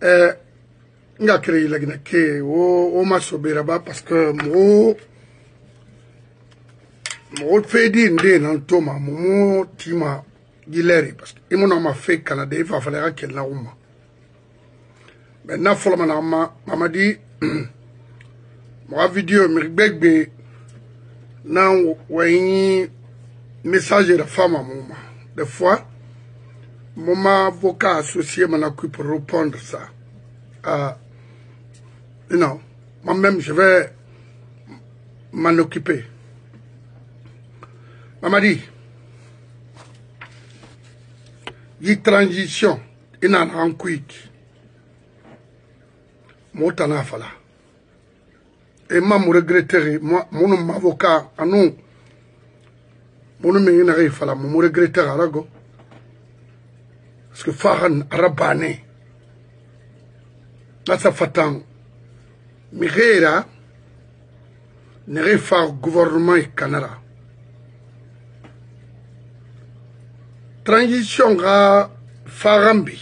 nga créé la gina ke o ma sobera ba parce que mo fait di ndé nan toma mo tima gileri parce que imono ma fait Canada il va falloir qu'elle na uma ben na fola na mama di mo vidéo mi begbe na wani message de femme à moi des fois mon avocat associé m'a pour répondre ça non moi-même je vais m'en occuper. Maman dit y transition in an quick motana fala et moi me regretterai moi mon avocat anou mon me na fala me regretterai arago parce que fahan arabane nasa fatan migera ne fa gouvernement Canada transition ga farambi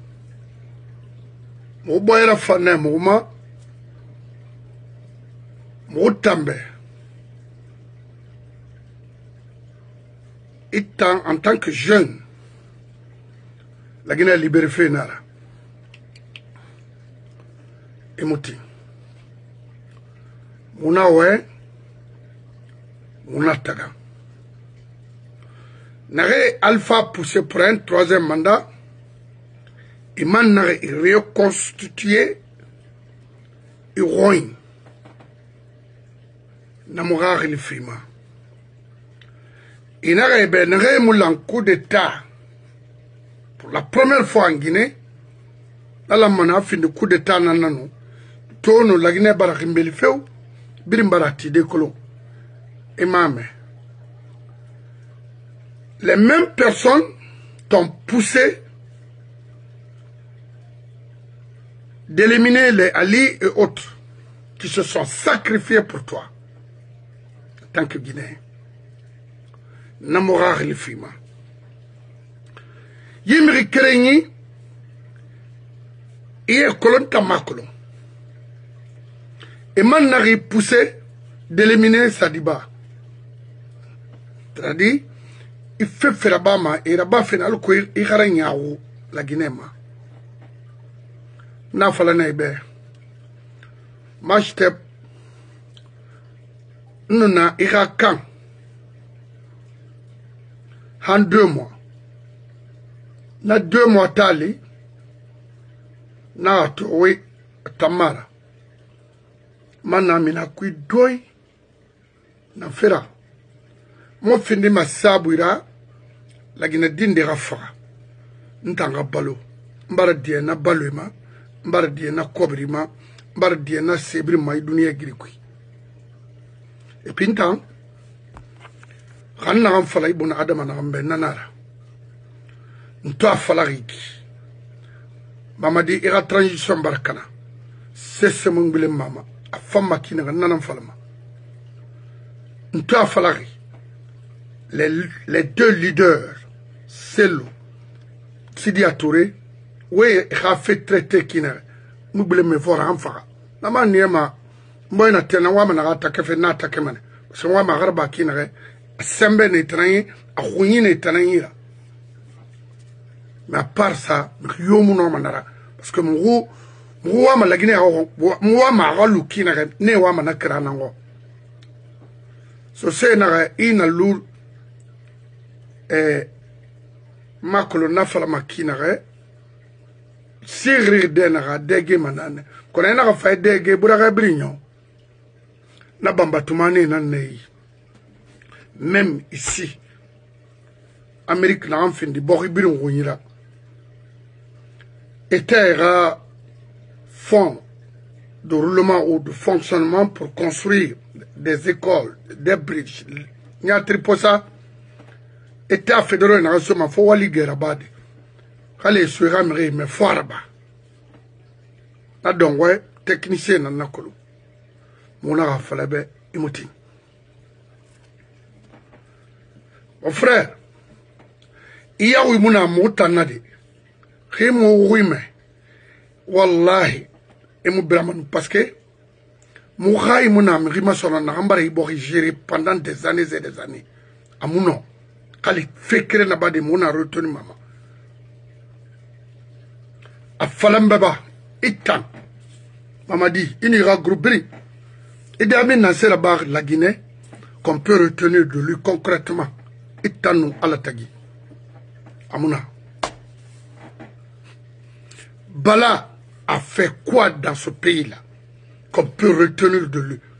mo boyra fane mo tambe étant en tant que jeune la Guinée libérée fait nara emoti munawe munataga Nare Alpha poussé pour un troisième mandat, il m'a reconstitué héroïne. Namora il frima. Il n'a pas coup d'état pour la première fois en Guinée. Dans la mana fin de coup d'état nanano. Tono la Guinée barakimbeli feu, birimbarati de colon. Et mame. Les mêmes personnes t'ont poussé d'éliminer les alliés et autres qui se sont sacrifiés pour toi en tant que Guinéen. Namora Lifima. Yimri Kerenyi et Colon Tamakolon. Et man n'a poussé d'éliminer Sadiba. C'est-à-dire, il fait faire bama et rabat final ko igaragnawo la Guinée ma na fala na ibe machete nuna irakan en 2 mois na 2 mois tali na towe tamara mana mina kuidoi na fera mo findi masabuira la Guinée dinde rafa ntanga balo mbara die na balwema mbara die na kobrima mbara die na sebrima dunia girikui et puis tant xanna am falay buna adama na ambe nanara nto falariki mama di ira transition barkana c'est mon bile mama afama kina nanam falama nto falari les 2 leaders Selou, Sidi Touré, oui, il a fait traiter qui n'a pas me voir en faire. Nama niema, moi na tena wa mana attaquer fait na attaquer man. Parce que moi ma garba qui n'a sembe ne train, a khouini ne train. Mais à part ça, yo muno manara parce que moi ma la Guinée moi ma ralu qui n'a ne wa mana kra nango. So c'est na ina lour ma colonna fala makinare sigri denara dege manane kona ina fa dege buraga brignon na bamba tumane nanei même ici Amérique na fin di bori birin wonyira etera fonds de roulement ou de fonctionnement pour construire des écoles, des bridges nya triposa État fédéral n'a reçu ma foi liguer abade. Allez sur Amérique mais foiraba. La donc ouais technicien n'a nakolo. Mon a fallu imoti. Mon frère, il y a eu mon amour tanade. Rimo oui mais wallahi emu bramanu parce que Mouraï Mouna Rima Sona Nambara Ibori géré pendant des années et des années. Amouno. Kali fekere nabade Mouna retenu maman. A Falambaba. Itan. Maman dit, il ira grouper. Et d'abord, Nasser Abar la Guinée, qu'on peut retenir de lui concrètement. Itan nous à la tagi. Amouna. Bala a fait quoi dans ce pays-là? Qu'on peut retenir de lui.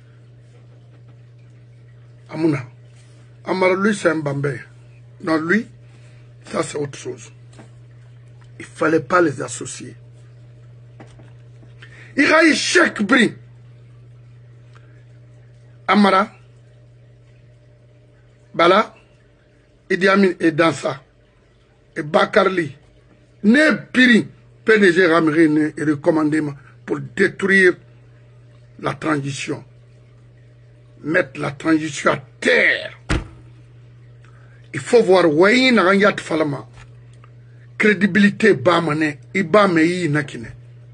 Amouna. Amara, lui, c'est un bambé. Non, lui, ça, c'est autre chose. Il ne fallait pas les associer. Il y a eu chaque bris. Amara, Bala, Idi Amin et Dansa, et Bakarli, ne piri, PDG Ramire et recommandement pour détruire la transition. Mettre la transition à terre. Il faut voir Waïn Rangat Falama. Crédibilité Bamane, Ibamei Nakine.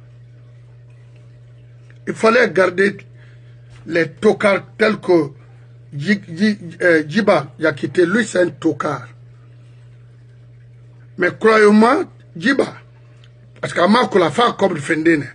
Il fallait garder les tocards tels que Djiba Yakite, lui c'est un tocard. Mais croyez-moi, Djiba, parce qu'à Marco la fait comme le Fendene.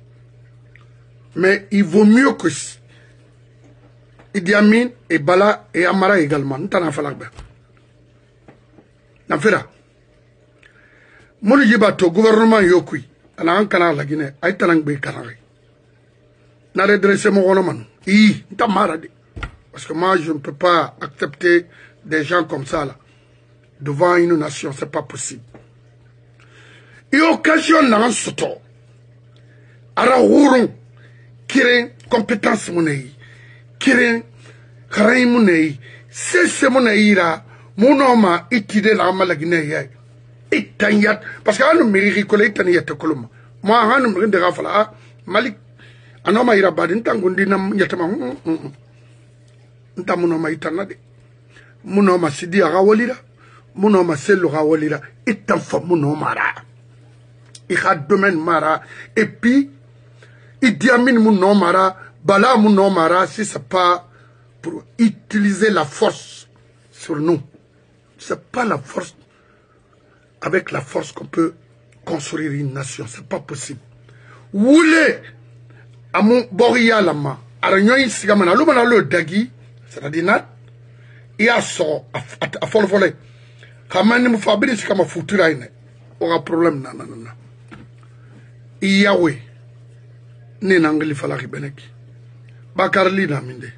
Mais il vaut mieux que Idi Amin et Bala et Amara également. Nous t'en avons fait. N'affaire. Mon Djiba, le gouvernement Yokui, à la Ankara, la Guinée, a été en Canary. N'a redressé mon gouvernement. Parce que moi, je ne peux pas accepter des gens comme ça là, devant une nation. Ce n'est pas possible. Et occasion dans ce temps, ara wurun kiren compétence monei kiren kharay monei c'est moneira monoma itide la malagine ya itanyat parce que anu miri ko le taniyat koluma moi hanu miri de rafala malik anoma ira badin tangundi nam yatama ntamunoma itanade munoma sidi aga walira munoma selu ga walira itanfa munoma ra il y a domaine mara et puis il dit à mon nom mara bala mon nom mara si c'est pas pour utiliser la force sur nous, c'est pas la force avec la force qu'on peut construire une nation, c'est pas possible. Woulé à mon boria lama aranyoy sigamana lumana le dagi c'est-à-dire nat il y a so à fol volé kamani mu fabri sikama futura ine aura problème nanana Yahweh, ne n'angli falaki beneki. Bakarli na minde.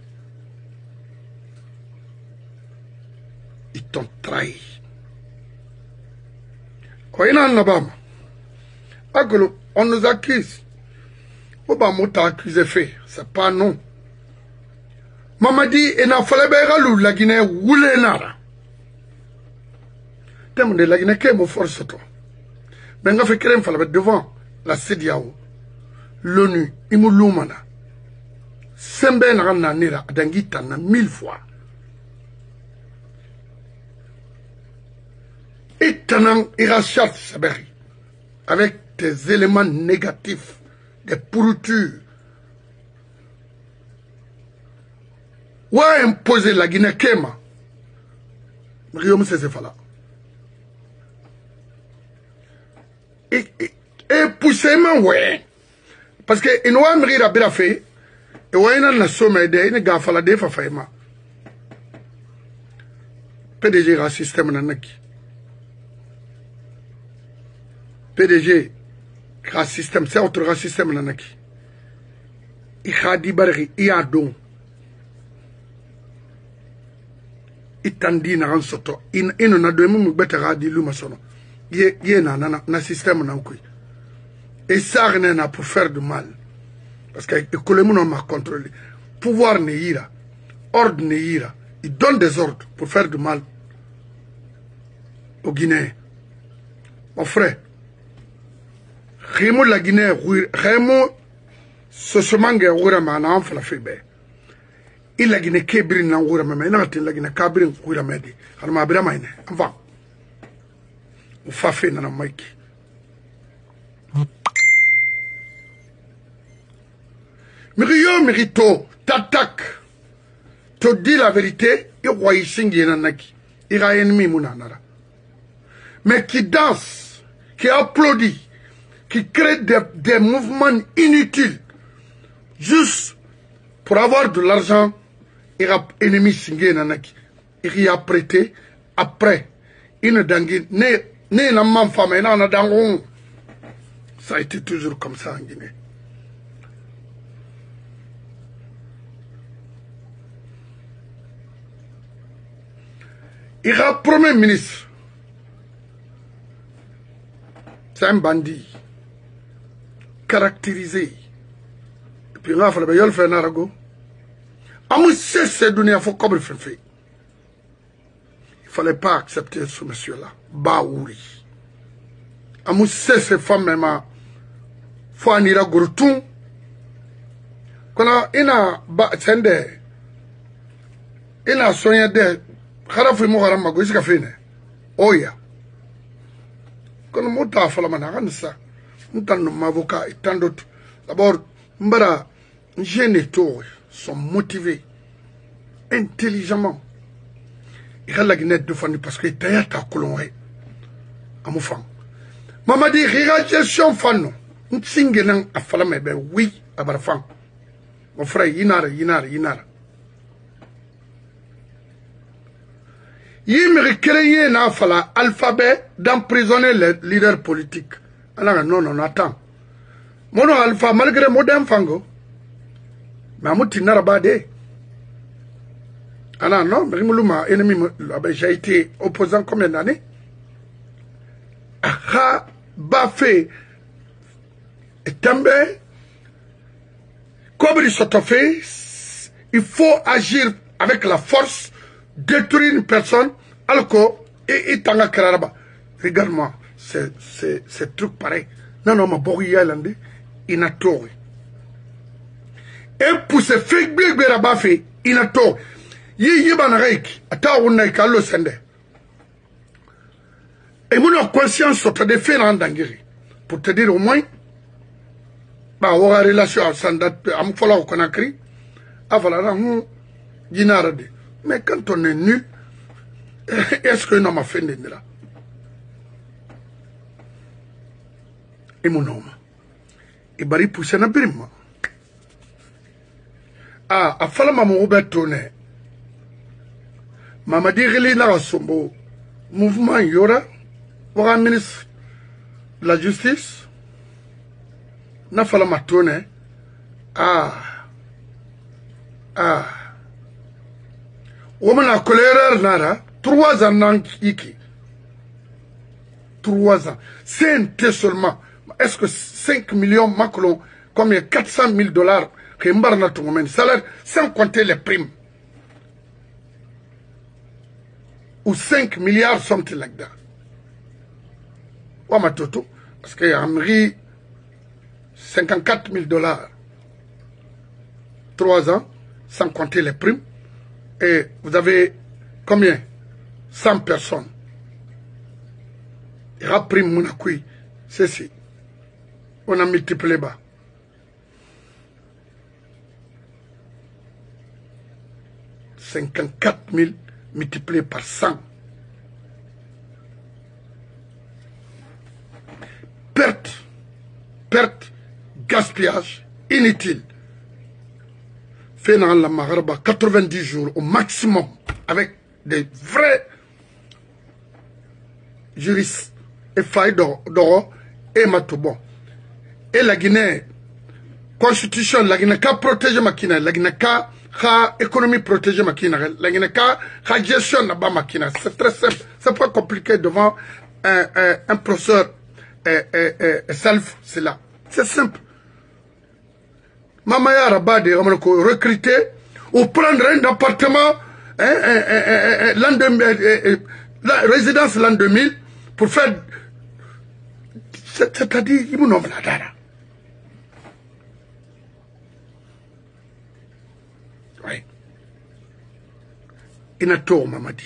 Ils t'ont trahi. On nous accuse. On t'a accusé fait. C'est pas non. Maman dit, il n'a fallu pas la Guinée ou les nara. T'aimes de la Guinée qui est mon force toi. Ben, on fait qu'il fallait devant. La CEDEAO, l'ONU, Imouloumana, Semben Rananira, Dangitana, 1000 fois. Et Tanang Irachat Saberi, avec des éléments négatifs, des pourritures. Ou a imposé la Guinée Kema, Riom Sezefala. Et poussément, ouais. Parce que il nous a mis la belle fait. Et ouais, il a somme de il a fallu des faillements. PDG a système nanaki. PDG a système, c'est autre système nanaki. Il a dit barri, il a don. Il t'a dit na ransoto. Il n'a deux mots better dit l'humasono. Il y a na système nanki. Et ça, rien n'a pour faire du mal. Parce que l'économie n'a pas contrôlé. Pouvoir n'est ira. Ordre n'est ira. Il donne des ordres pour faire du mal aux Guinéens. Mon frère, Rémo la Guinée, Rémo, ce chemin est ouvert, mais on a fait la fébé. Il la Guinée qui est brin n'a ouvert, mais il a été la Guinée qui a brin ouvert, mais il a été la Guinée. Enfin, on fait fait dans la maïki. Mirio Mirito, t'attaque. Te dis la vérité, il roi Isingi Nanaki. Il y a ennemi Mounanara. Mais qui danse, qui applaudit, qui crée des mouvements inutiles, juste pour avoir de l'argent, il y a ennemi Singi Nanaki. Il y a prêté, après, il ne dangue, ne la main femme, il en a dangon. Ça a été toujours comme ça en Guinée. Il y a un premier ministre. C'est un bandit. Caractérisé. Et puis, il a fallu que faire un arago. Il ne fallait pas accepter ce monsieur-là. Baouri. Il a ces femmes même. Faut en ira gourtou. Quand il a sendé. Il a soigné de. Kharafi mo haram mago iska fine oya kono mota fala mana kansa ntan no avocat et tant d'autres d'abord mbara jeunes sont motivés intelligemment il a la guinette de fani parce que taya ta kolonwe amufan mamadi riga gestion fanno nsingenan afala mebe oui abarfan mon frère yinara Il me créé un alphabet d'emprisonner les leaders politiques. Alors non, attends. Mon alpha, malgré modem fango, mais je suis narabade. Alors non, ennemi, j'ai été opposant combien d'années? Ah, bafé, et tombé, comme il s'est fait, il faut agir avec la force. Détruire une personne, alors que, tanga kararaba. Regarde-moi, c'est truc pareil. Non, ma bori yalande, il n'a tort. Et pour ce fake big beraba fait, il n'a tort. Yiban reik, ata unai kalo sende. Et mon conscience sorte de faire en dangiri. Pour te dire au moins, bah, on a relation à Sandat, à Mfola au Conakry, à Valara, Dinarade. Mais quand on est nul, est-ce qu'un homme a fait de là? Et mon homme, il bari poussé na birima. Ah, a fala maman Robert Tourné. Maman dit qu'il na sombo mouvement yora, pour ministre de la justice. Na fala ma Tourné. Ah. Woman a colère nara 3 ans iki 3 ans c'est seulement est-ce que 5 millions Macron combien 400 000 $ que mbarna tout moment salaire sans compter les primes ou 5 milliards something like that Wama toto parce que Amri 54 000 $, 3 ans sans compter les primes. Et vous avez combien? 100 personnes. Il y a pris mon accueil. C'est si. On a multiplié bas. « 54 000 multiplié par 100. Perte, gaspillage, inutile. Fait dans la Maghreba 90 jours au maximum avec des vrais juristes et failles d'or et matobon. Et la Guinée, constitution, la Guinée qu'a protégé ma Guinée, la Guinée qu'a économie protégée ma Guinée, la Guinée qu'a gestion là-bas ma Guinée. C'est très simple, c'est pas compliqué devant un professeur self, c'est là. C'est simple. Mamaya Rabade, recruter ou prendre un appartement, la résidence l'an 2000 pour faire. C'est-à-dire, il m'en a là. Oui. Il n'a pas Mamadi.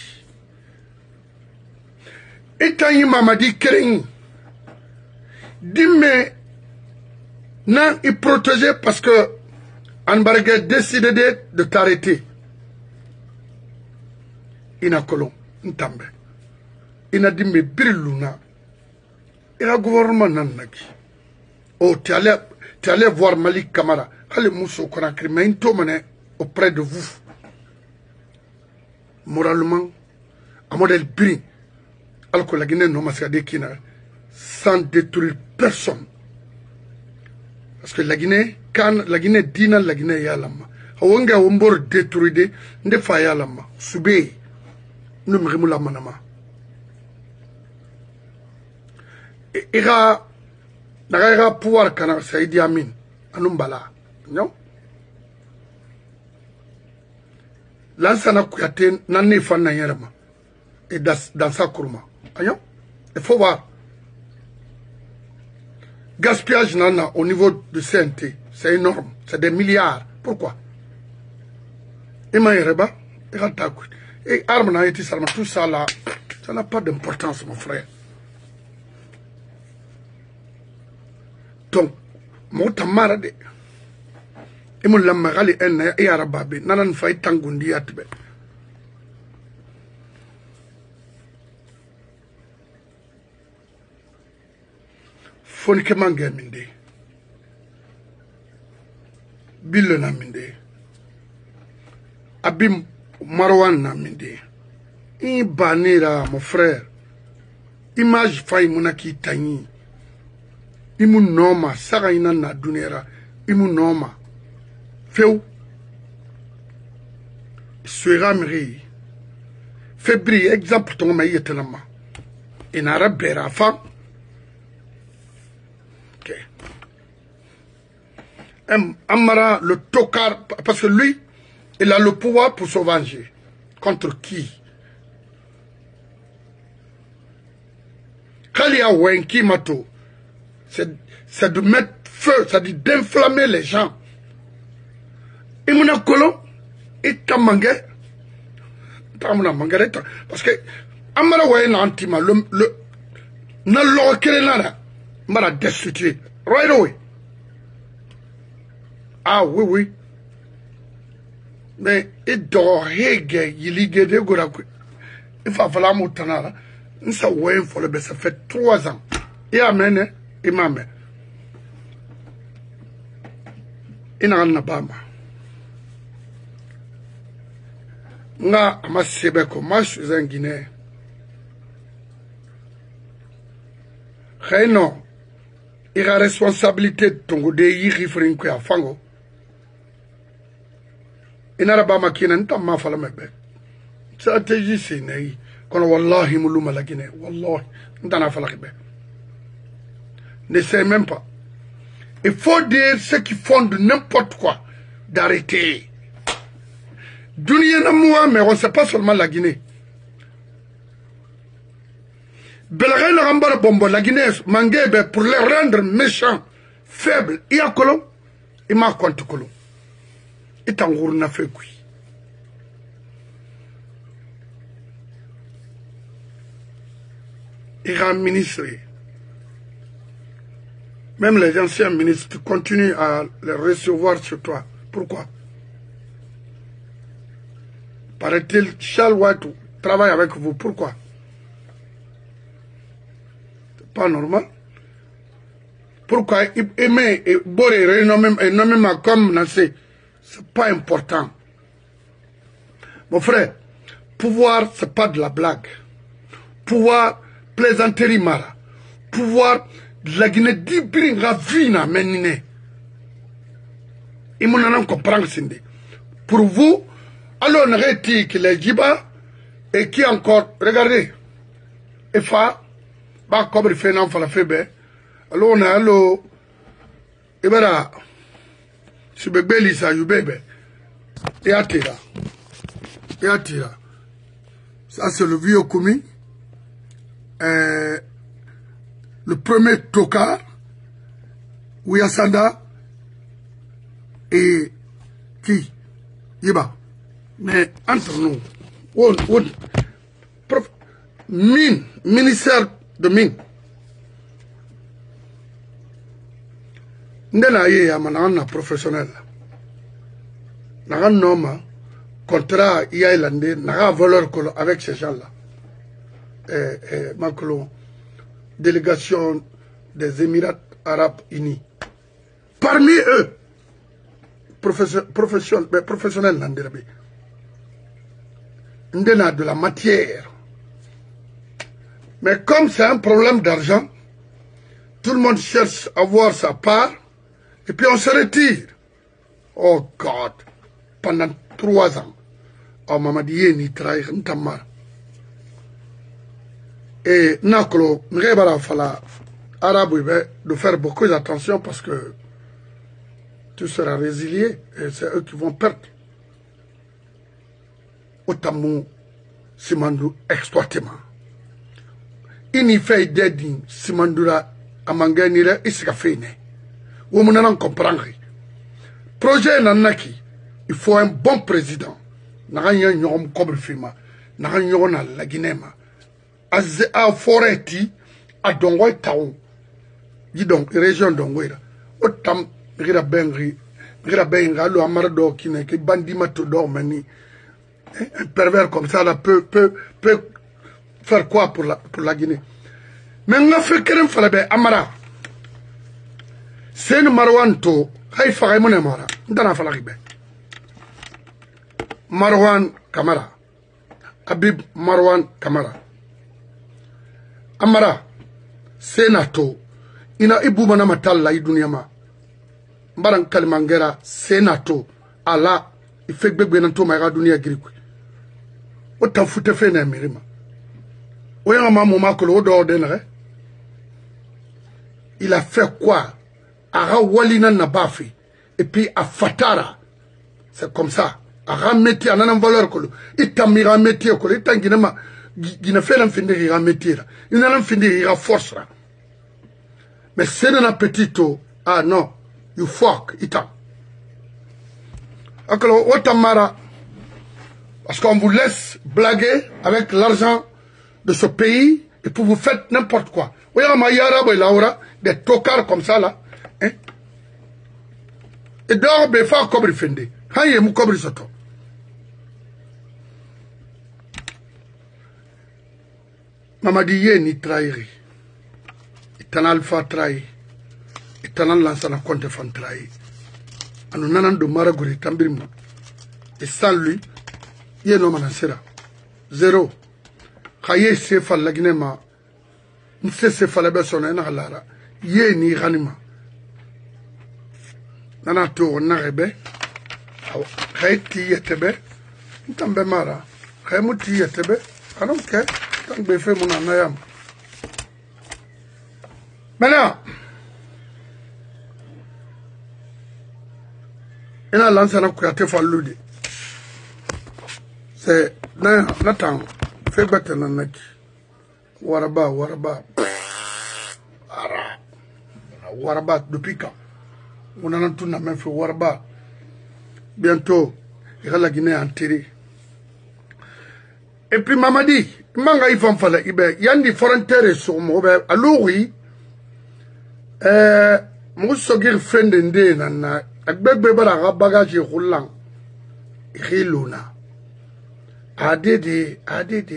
Et tant qu'il Mamadi, Kering, dis-moi. Non, il protégeait parce que Anbargue décidé de t'arrêter. Ina kolon, ntambe. Ina dimbe biriluna. Ina gouvernement nanaki. Oh, tu allais voir Malik Kamara. Allez Mousso Konakri, mais une tomane auprès de vous. Moralement, à modèle brin. Alors que la Guinée non masqué kina sans détruire personne. Parce que la Guinée, quand la Guinée dina la Guinée yalama. Awanga wombor détruire nde fa yalama. Soubé. Nous me remous la manama. Ira Nagara pouvoir kana Saïdi Amin. Anumbala. Non? Lansana Kouyaté n'en fan n'ayerama. Et dans sa courma. Il faut voir. Gaspillage nana au niveau du CNT, c'est énorme. C'est des milliards. Pourquoi? Et Maïreba, et Armana et Tissalma, tout ça là, ça n'a pas d'importance, mon frère. Donc, mon tamarade, et mon lamagali et arababe, nanan fay tangundi atbe. Fonike mange minde. Bille na minde. Abim Marwan na minde. Banira, mon frère. Image fay monaki tanyi. Imu noma, saga ina na dunera. Imu noma. Feu. Suera mri. Febri, exemple ton ma yetenama. Inara bera fa. Amara, le tocard, parce que lui, il a le pouvoir pour se venger. Contre qui? Kalia Wenki Mato, c'est de mettre feu, c'est d'inflammer les gens. Et mon colon, et Tamangé, parce que Amara Wen Antima, le Nalo Kerenara, m'a destitué. Right away. Ah oui, oui. Mais il doit hege, il y a des gars. Il faut falloir moutonner. Ça fait 3 ans. Et amen, et maman. Il n'a pas bama. Nga ama sebeko, moi je suis un Guinéen. Non. Il a responsabilité de ton côté, il y a fango. Inarabama kina nta mafala mebe. Stratégie c'est né. Quand wallahi muluma la Guinée, wallahi nta na fala kebe. Ne sais même pas. Il faut dire ceux qui font de n'importe quoi d'arrêter. Dunia na moi mais on sait pas seulement la Guinée. Belgaï na rambar bombo la Guinée mangebe pour les rendre méchants, faibles. Il y a colon, il m'a compte colon. Et en gros, on a fait quoi? Il y a un ministre. Même les anciens ministres continuent à les recevoir sur toi. Pourquoi? Paraît-il, Charles White travaille avec vous. Pourquoi? C'est pas normal. Pourquoi? Aimer et Boré, nommément comme Nassé. C'est pas important. Mon frère, pouvoir, c'est pas de la blague. Pouvoir, plaisanterie mara. Pouvoir, la Guinée d'Ibring ravina menine. Et mon anan comprend Sindi. Pour vous, alors on aurait dit que les Djiba, et qui encore, regardez, et fa, bah, comme il fait un enfant la fébé, alors on a, alors, et voilà, si bébé lisa you bébé et attira ça c'est le vieux commis le premier tocard Ouyasanda et qui Yiba mais entre nous mine ministère de mine ndena ye ya manana professionnel naga noma contrat Yaïlandais naga valeur avec ces gens-là. Macron, délégation des Émirats Arabes Unis. Parmi eux, professionnels Nanderbe, ndena de la matière. Mais comme c'est un problème d'argent, tout le monde cherche à avoir sa part, et puis on se retire. Oh God, pendant 3 ans, oh Mamadi ni trahir ntamar. Et Nakolo, Nrebara Fala, Arabe, de faire beaucoup d'attention parce que tu seras résilié et c'est eux qui vont perdre. Otamou, Simandou, exploitement. Il n'y fait d'aider Simandura à Manganira et Sikafene. Où on en comprend. Projet Nanaki, il faut un bon président. N'a yon comme Fima, n'a yon à la Guinée. A forêt a Dongwai Town. Dis donc, région Dongwai. Autant, Rira Benga, le Amardo qui n'est que Bandimato Dormani. Un pervers comme ça là, peut faire quoi pour la Guinée? Mais on a fait qu'un fallait Amara. C'est une Marwanto, Haïfa Raymond Mara, Dana Falaribe. Marwan Kamara. Habib Marwan Kamara. Amara, Senato, ina ibumana matalla iduniama. Mbaran kalimangera, Senato, ala, ifekbegbe nanto maïra dunia girikwe. Ota foute fe na mirima. Oya mamu makolo odo ordenere. Il a fait quoi? Ara walina nabafi. Et puis à Fatara. C'est comme ça. Ara métier, anan valeur kolo. Itamira métier kolo. Itanginema. Gina fait l'enfinir ira métier. Il n'a l'enfinir ira force. Mais c'est un appétito. Ah non. You fuck. Ita. Alors, Otamara. Parce qu'on vous laisse blaguer avec l'argent de ce pays et puis vous faites n'importe quoi. Vous voyez, Mayara, Laura, des tocards comme ça là. Hein? Et dehors, il faut comme il fait. Quand il y a comme il s'entend. Mamadi ni trahiri. Il alpha trahi. Il lansana compte fan trahi. Anu nanan do maraguri tambirmu. Et sans lui, il y a no manasera. Zéro. Kaye se fa laginema. Nse se fa la besona na lara. Ye ni ganima. Nana to na rebe. Khayti yetebe. Ntambe mara. Khaymuti yetebe. Anonke. Tant que fait mon anayam. Maintenant, il a lancé un coup fallu. C'est Nathan, fait battre un naki. Waraba. Waraba, depuis quand? On a tout la même fait Waraba. Bientôt, il y a la Guinée enterrée. Et puis Mamadi, manga ifam fala ibe yandi frontière sur mobe alouri mo sogir fende nde nana agbegbe bara ga bagage roulant khiluna adede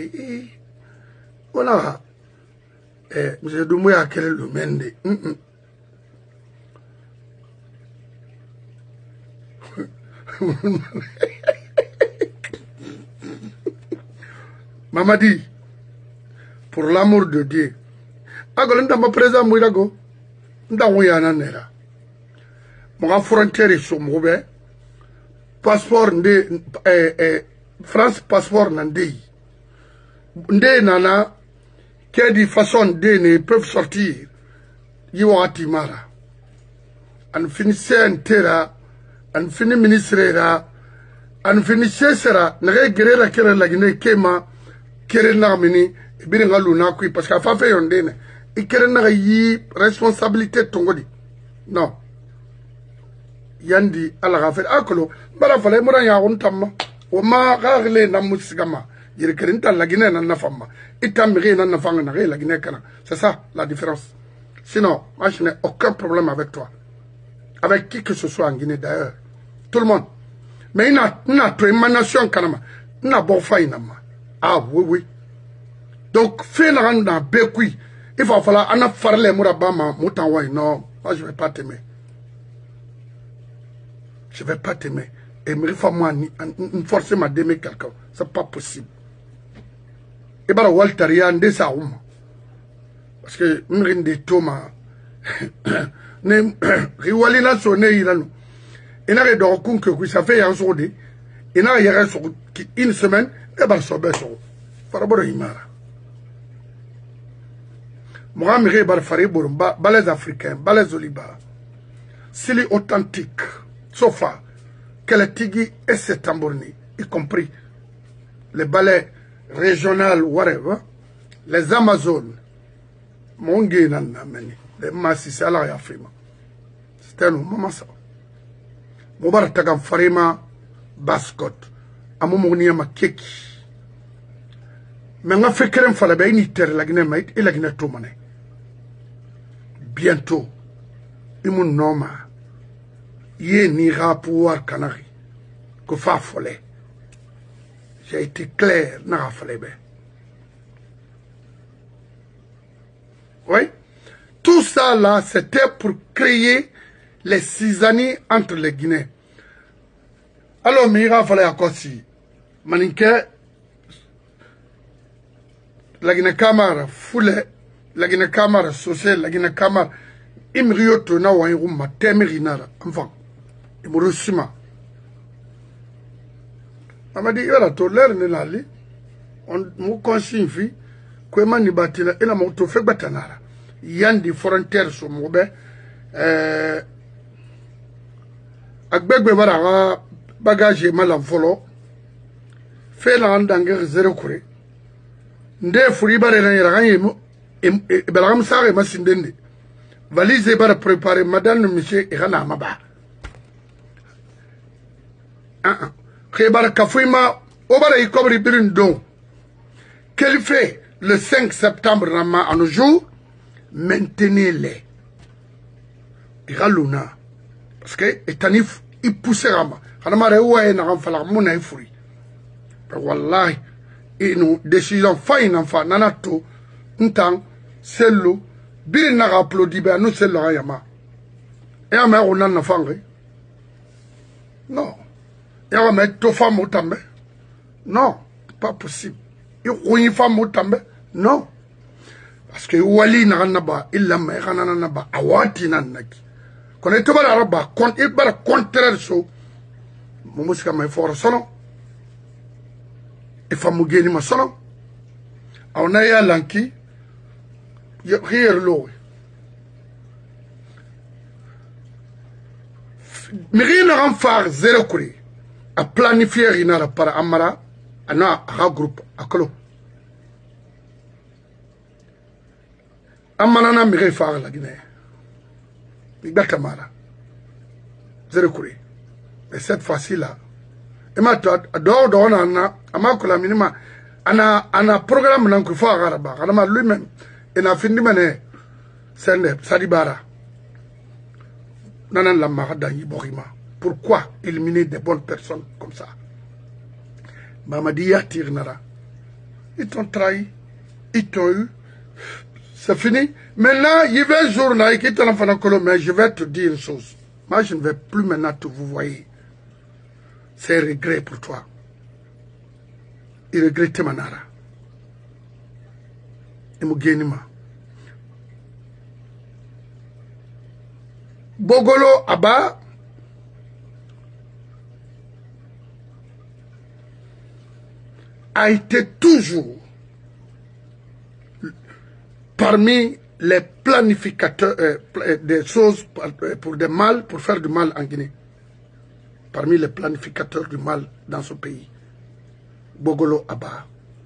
ona monsieur Doumbouya ya kele le mende Mamadi, pour l'amour de Dieu. Agol ndamba présent mouirago. Ndawo yana nera. Mon frontière sur moube. Passeport nde France passeport nande. Nde nana que de façon de ne peuvent sortir. Yiwati mara. An finissait un terra, an fini ministre an finissait sera, n'aurait guéri la kere la Guinée kema. Kere namini biri ngaluna kui parce que fa fe yondene i kere na yi responsabilité tongodi non yandi ala ga fe akolo bara fale mura ya on tamma o ma gagle na musigama yir kere nta la Guinée na fama itamiri na fanga na la Guinée kana c'est ça la différence sinon moi je n'ai aucun problème avec toi avec qui que ce soit en Guinée d'ailleurs tout le monde Mais il n'a pas émanation kanama. Il n'a pas fait inama. Ah oui oui. Donc fait la rendre dans Bekui. Il va falloir en faire les mourabama moutanwai. Non, moi je vais pas t'aimer. Je vais pas t'aimer. Et me faire moi forcer ma d'aimer quelqu'un. C'est pas possible. Et bah Walter Yande ça ouma. Parce que m'rinde Thomas. Ne riwali na sonné ilano. Il n'a rien de que ça fait un jour de. Il n'a rien sur une semaine. Et bah sobe so. Faraboro imara. Moi m'ré bar faré borumba. Balais africains, balais oliba. C'est authentique. Sauf que les tigui et ses tambournis, y compris les ballets régionaux, whatever, les Amazones, mon gay les massis, à la fima. C'était un moment ça. Moubar tagam farima bascot, à mon ma keki. Mais on a fait qu'un falabe, une terre, la guinée maït, et la guinée tomane. Bientôt, il mon nom. Yé n'ira pouvoir canari. Que fa folé. J'ai été clair, n'a fallu bien. Oui. Tout ça là, c'était pour créer les 6 années entre les Guinéens. Alors, m'ira fallu à quoi si. Maninke, la Guinée Camara, Foulé, la Guinée Camara, Social, la Guinée Camara, Imrioto na wa iruma, Temerinara, enfant. Il me reçut. On m'a dit, il y a la tolère de l'allée. On me confie que man ni batina et la moto fait batanara. Il y a des frontières sur mon bé. Agbegbe bara bagage mal en folo. Fait la handanger zéro kure. Nde furi bare na yara yemo. E belagam sare masindende. Valise bara préparer madame monsieur irana maba. Khibar Kafouima, Obara Ikobri Birindo, qu'elle fait le 5 septembre Rama à nos jours, maintenez-les. Iraluna. Parce que, étanif, il pousse Rama. Hanamare ouaye n'a renfala mouna ifuri. Wallahi, et nous, décision faille n'enfant, nanato, n'tang, cello, birin n'a applaudi, ben nous, cello ayama. Et à mère, on en a fangé. Non. Il y a mettre femme au tambe. Non, pas possible. Il y a une femme au tambe. Non. Parce que Wali n'a pas, il l'a mis, il n'a pas, awati n'a pas. Quand il est à l'araba, quand il est à contraire, so, mon musique m'a fait solo. Et femme gagné ma solo. On a eu un lanki, il y a rien l'eau. Mais rien n'a pas faire zéro courrier. A planifier Rinara para Amara, ana a groupe à Kolo. Amana mire faire la Guinée. Igatamara. Zéro courrier. Mais cette fois-ci là, et maintenant, dehors on a amakola minima, ana programme nan ko fa garaba, ana lui-même, et n'a fini mané, sende Sadibara. Nanan la marada yiborima. Pourquoi éliminer des bonnes personnes comme ça? Mamadi Tirnara. Ils t'ont trahi. Ils t'ont eu. C'est fini. Maintenant, il va un jour, mais je vais te dire une chose. Moi, je ne vais plus maintenant te vous voyez. C'est un regret pour toi. Il regrette Manara. Et Mugenima. Bogolo Abba. A été toujours parmi les planificateurs des choses pour des mal, pour faire du mal en Guinée. Parmi les planificateurs du mal dans ce pays. Bogolo Abba.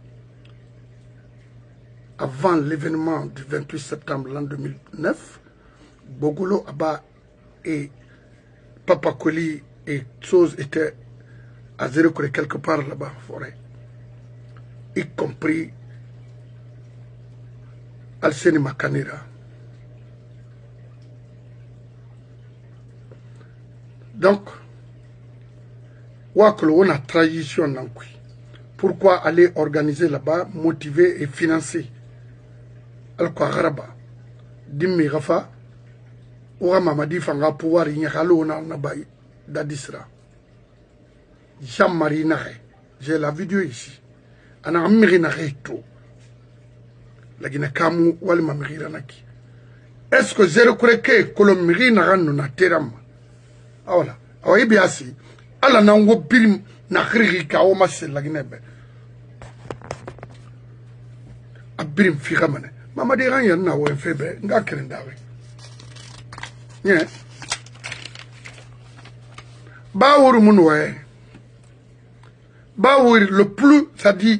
Avant l'événement du 28 septembre l'an 2009, Bogolo Abba et Papa Koli et choses étaient à zéro quelque part là-bas en forêt. Y compris Alseni Makanira. Donc, Waklo, on a transition dans quoi. Pourquoi aller organiser là-bas, motiver et financer? Al-Kwa Garaba, Dimmi Rafa, Oura Mamadi Fanga pouvoir y na Nabaï d'Adisra. Jean-Marie Nare, j'ai la vidéo ici. Ana Amiri Nare tout. La Guinée Kamu, Walma Miranaki. Est-ce que zéro kureke, Kolomiri Naran na Teram? Ah voilà. Ah oui, bien si. Ala Nango Birim Nakiri Kaoma, c'est la Guinée. Abirim Firamane. Mama de ran na wo febe nga krendawe nye ba wuru munwe ba wuru le plus ça dit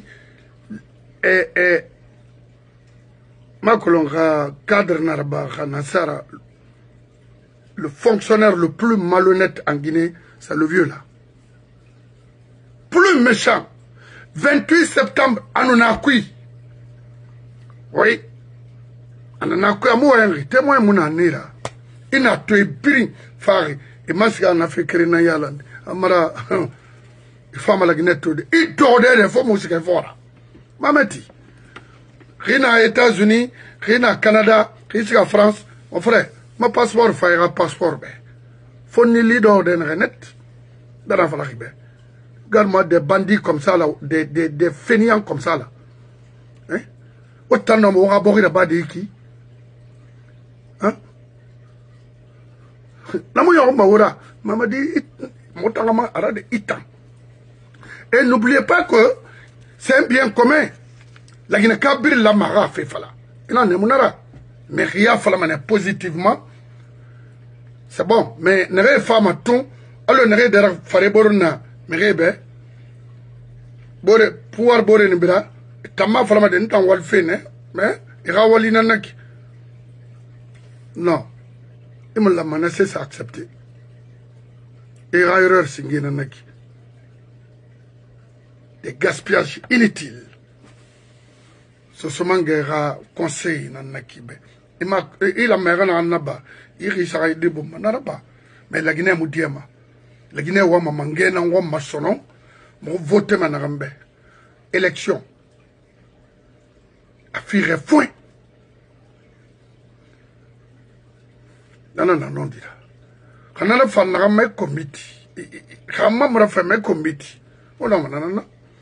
ma kolonga cadre narba nasara le fonctionnaire le plus malhonnête en Guinée c'est le vieux là plus méchant 28 septembre anonakui oui anana ko amu henri témoin muna nira ina to ibiri fari e masiga na fikiri na yala amara fama la gneto de i do de fo musika fora mameti rina États-Unis rina Canada rina France mon frère ma passeport faira passeport be fo ni lido de net dara fala ribe garde-moi des bandits comme ça là des fainéants comme ça là hein autant de mo rabori da badi ki hein? Et n'oubliez pas que c'est un bien commun. La Guinée Kabir la Mara fait fala. Il en est monara. Mais rien fala positivement. C'est bon. Mais n'avez femme à tout. Alors n'avez de faire borna. Mais rebe. Bore pouvoir bore nibira. Tama fala de n'tan wal fene. Mais il va wali nanaki. Non. Il me l'a menacé, c'est accepté. Et il y a erreur, c'est des gaspillages inutiles. Ce sont des conseils. Il a mis un naba. Il a dit bon, mais la Guinée m'a dit la Guinée a mangé un homme maçon. Mon vote manarambe. Élection. A fait foin. Non, dira. Quand on a fait un comité, quand on a fait un comité, on a fait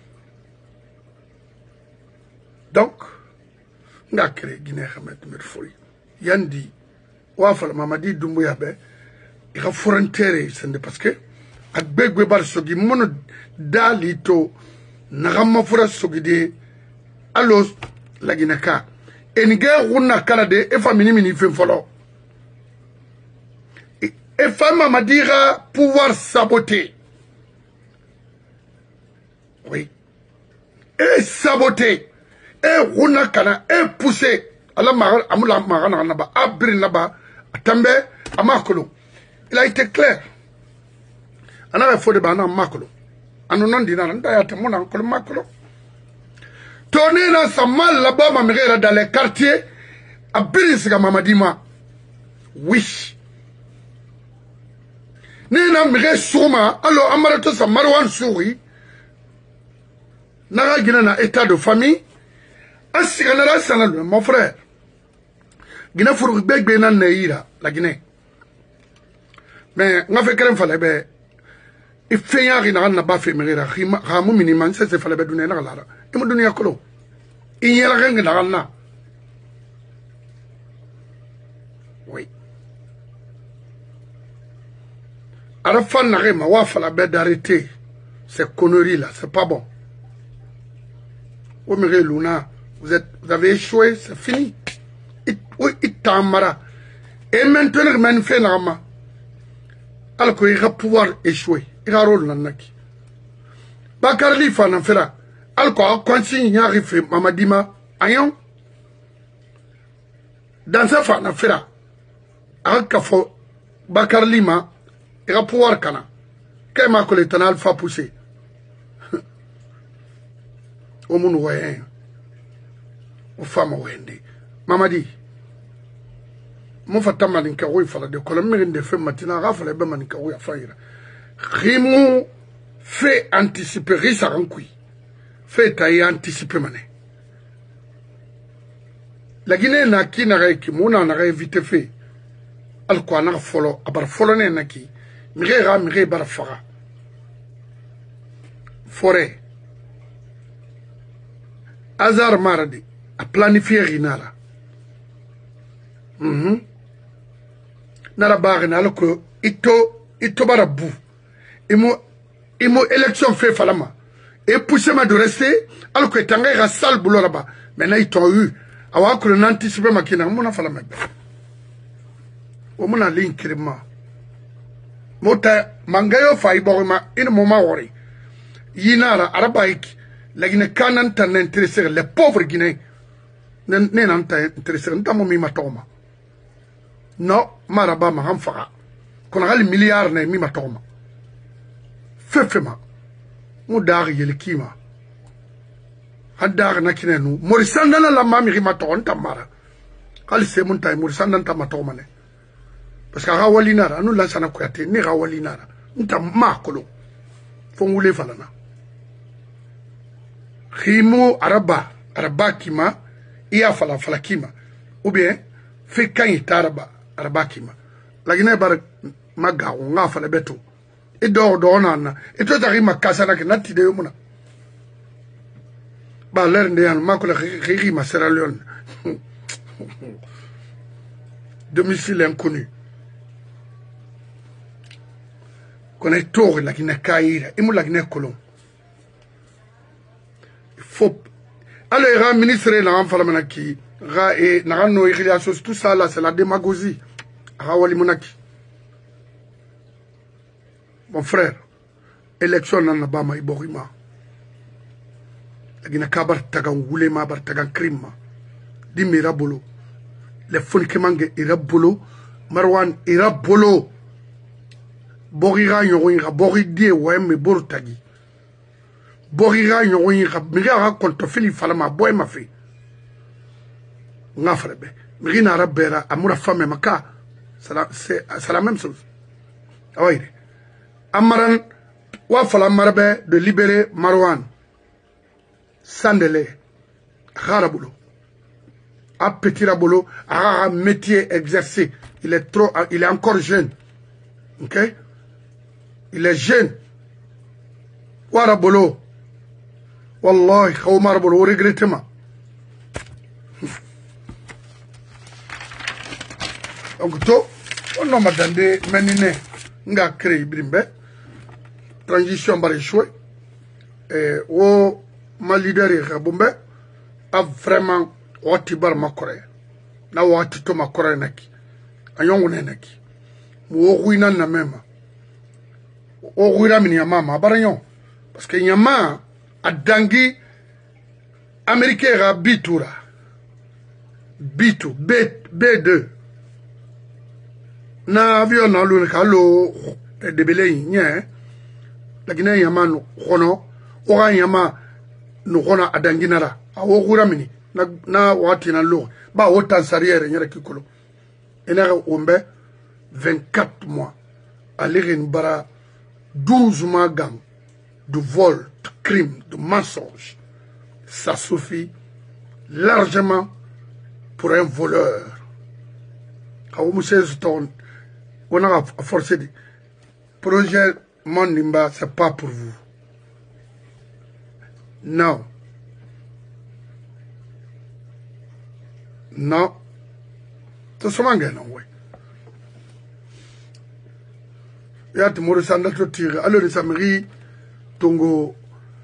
donc, on a créé Guinée Hamet Merfoui. Yandi, Wafal Mamadi Doumbouyabe, il a frontière, c'est parce que, à Begwebar Sogi, mon dalito, Naramafura Sogide, allo la Guinée-Ka, et Niger, on a Canada, et famille mini fait follow. Et femme m'a dit pouvoir saboter. Oui. Et saboter. Et rounakana. Et pousser. Allah amula marana naba. Abrin naba. Atambe. Amakolo. Il a été clair. Anara fode bana makolo. Anonon dina nda ya temona makolo makolo. Tourner dans sa mal là-bas ma mère dans les quartiers. Abrin siga mamadima. Oui. Nina mire souma, alors amarato sa marwan souri. Nara Guinée na état de famille. Asiganara sanal, mon frère. Guinée fourou beg benan neira, la Guinée. Mais, n'a fait qu'un fallait be. Il fait un rina na ba fait mire, ramou miniman, c'est fallait be donner na lara. Il m'a donné un colo. Il y a rien na na. Oui. Arafan Narema, wafala bête d'arrêter ces conneries-là, c'est pas bon. Omire Luna, vous avez échoué, c'est fini. Il t'amara. Et maintenant, il fait l'arma. Alors qu'il va pouvoir échouer. Il a rôle dans Bakarli Fana fera. Alors qu'il continue, il arrive, Mamadima, ayon. Dans sa fana fera. Alors qu'il faut Bakarli ma. Il va pouvoir kana. Qu'est-ce que les tanals fa pousser? Au monde voyant. Aux femmes wende. Mamadi. Mon fata maninka oui fala de kolomir de femme matina rafale be maninka oui affaire. Rimu fait anticiper risa rankui fait taille anticiper mané la Guinée na ki na ki mona na vite fait al ko na folo abar folo ne na ki mire bar faga forêt Azar maradi a planifier rinara nara bagna alko ito barabu imo élection fait falama et pousser ma de rester alko etanga ga sal bulo là-bas maintenant ils t'ont eu awa ko n'anticiper makina mona falama o mona l'incrément mota mangayo fay borima in moment wori yinara arabaik la Guinée kanan tan intéressé les pauvres Guinéens n'en intéressé ndamo mi matoma non maraba ma hamfara kon hal milliard ne mi matoma fefema mu dar yel kima hadar nakinenu morisanda la mami maton tamara hal se mun tay morisanda tamatoma ne parce que rawalina anu la sana ko yate ni rawalina ntam makolo fo ngule falana Khimo araba kima iya fala kima ou bien fait kan araba kima la Guinée bar maga nga fala beto e do nana e to tari makasa na nati de muna ba ler ndian makula khiri ma Sierra Leone domicile inconnu connaît tour la Guinée kaira et la Guinée colon faut alors il y a un ministre là qui n'a no tout ça là c'est la démagogie rawali monaki mon frère élection na ba ma iborima agina kabar tagan wule ma bar tagan crime di mirabolo le fon kemange irabolo marwan irabolo borira nyoinga boridi weme bortagi borira nyoinga mira konto fili falama boy ma fi ngafrebe mirina rabera amura femme maka c'est la même chose ah oui amaran wa fala marbe de libérer Marwan sans délai Kharabolo a petit rabolo a un métier exercé il est encore jeune OK il est jeune warabolo wallahi khawmar bolo regrettement donc to on m'a demandé menine nga créé brimbe transition bar échoué et o ma leader Rabumbe a vraiment wati bar makore na wati to makore naki anyongu nenaki mo ruina na mema o ruina mini ya mama baranyo parce que nyama adangi américain ra bitura bitu B2 na avion na lu ka lo de belay nye la Guinée yama no kono o ga yama no kono adangi nara awo gura mini na wati na lo ba o tansariere nyere kikolo enera ombe 24 mois aller bara 12 mois gang de vol, de crime, de mensonge. Ça suffit largement pour un voleur. On a forcé de projet Mondimba, c'est pas pour vous. Non. Non. C'est seulement un non, oui. Il y a tout le monde qui tire. Alors, les Américains, Tongo.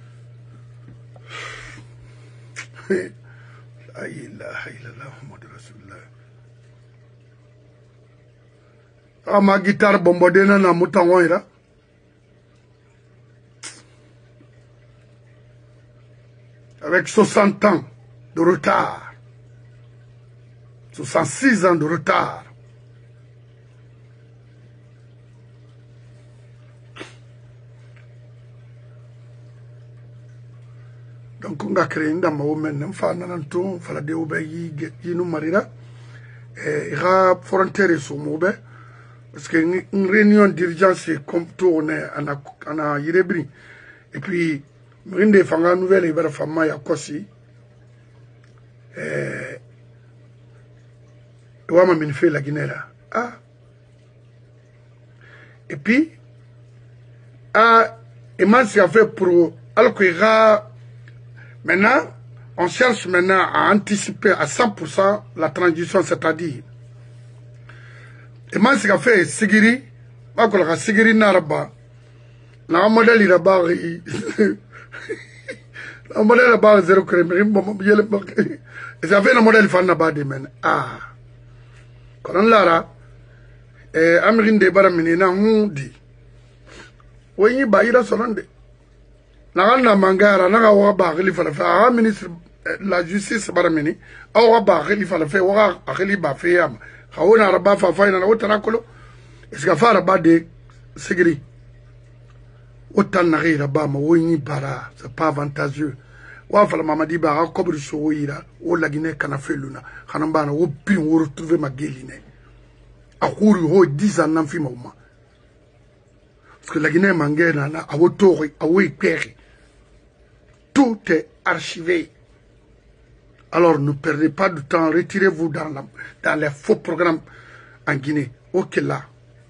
La ilaha illallah Muhammad Rasulullah. Ah, ma guitare bombodena na mutangoira. Avec 60 ans de retard. 66 ans de retard. Donc on a créé une dame au même fanananto fala de obe yi nu marira e ra frontière so mobe Parce qu'une réunion d'urgence est comme tourné en a Yirebri. Et puis, Mrinde Fanga Nouvelle, il va faire Maya Kossi. Et Wama Minfe la Guinée là. Ah. Et puis, et moi, c'est fait pour. Alors qu'il y a. Maintenant, on cherche maintenant à anticiper à 100% la transition, c'est-à-dire. Et moi, c'est fait Sigiri. Moi, quand Sigiri Naraba. La modèle, il a barré. La modèle, il a barré 0 crème. Et ça fait le modèle, il faut en avoir des men. Ah. Quand on l'a, Amirin de Baramini, n'a dit. Oui, il a son nom. N'a mangara, n'a pas il fallait faire. Ministre la justice Baramini, a pas il fallait faire. A pas fait. On a pas fait. On a pas fait. Est-ce qu'il faut pas de Sigiri? Autant n'arrive là-bas, mais oui, bara, c'est pas avantageux. Wa fala mamadi ba ko bri so yira o la Guinée kana feluna khanamba na o pin wo retrouver ma geline a khuri ho 10 ans nan fi mama parce que la Guinée mangena na a wotori a oui père tout est archivé. Alors ne perdez pas de temps, retirez-vous dans les faux programmes en Guinée. OK là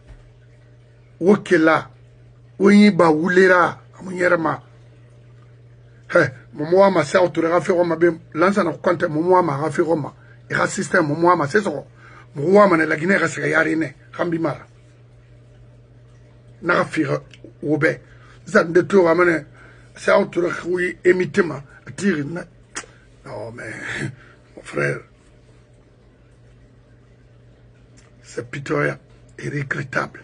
oui ba wulera amunyerama Momo ma sa autorega fe Roma be lanza na kwante momo ma ga fe Roma e ga system momo ma se so momo ma na la Guinée ga se yari ne kambi mara na ga fi obe za de to wa mane sa autorega oui émitement tire na non mais mon frère c'est pitoyable et regrettable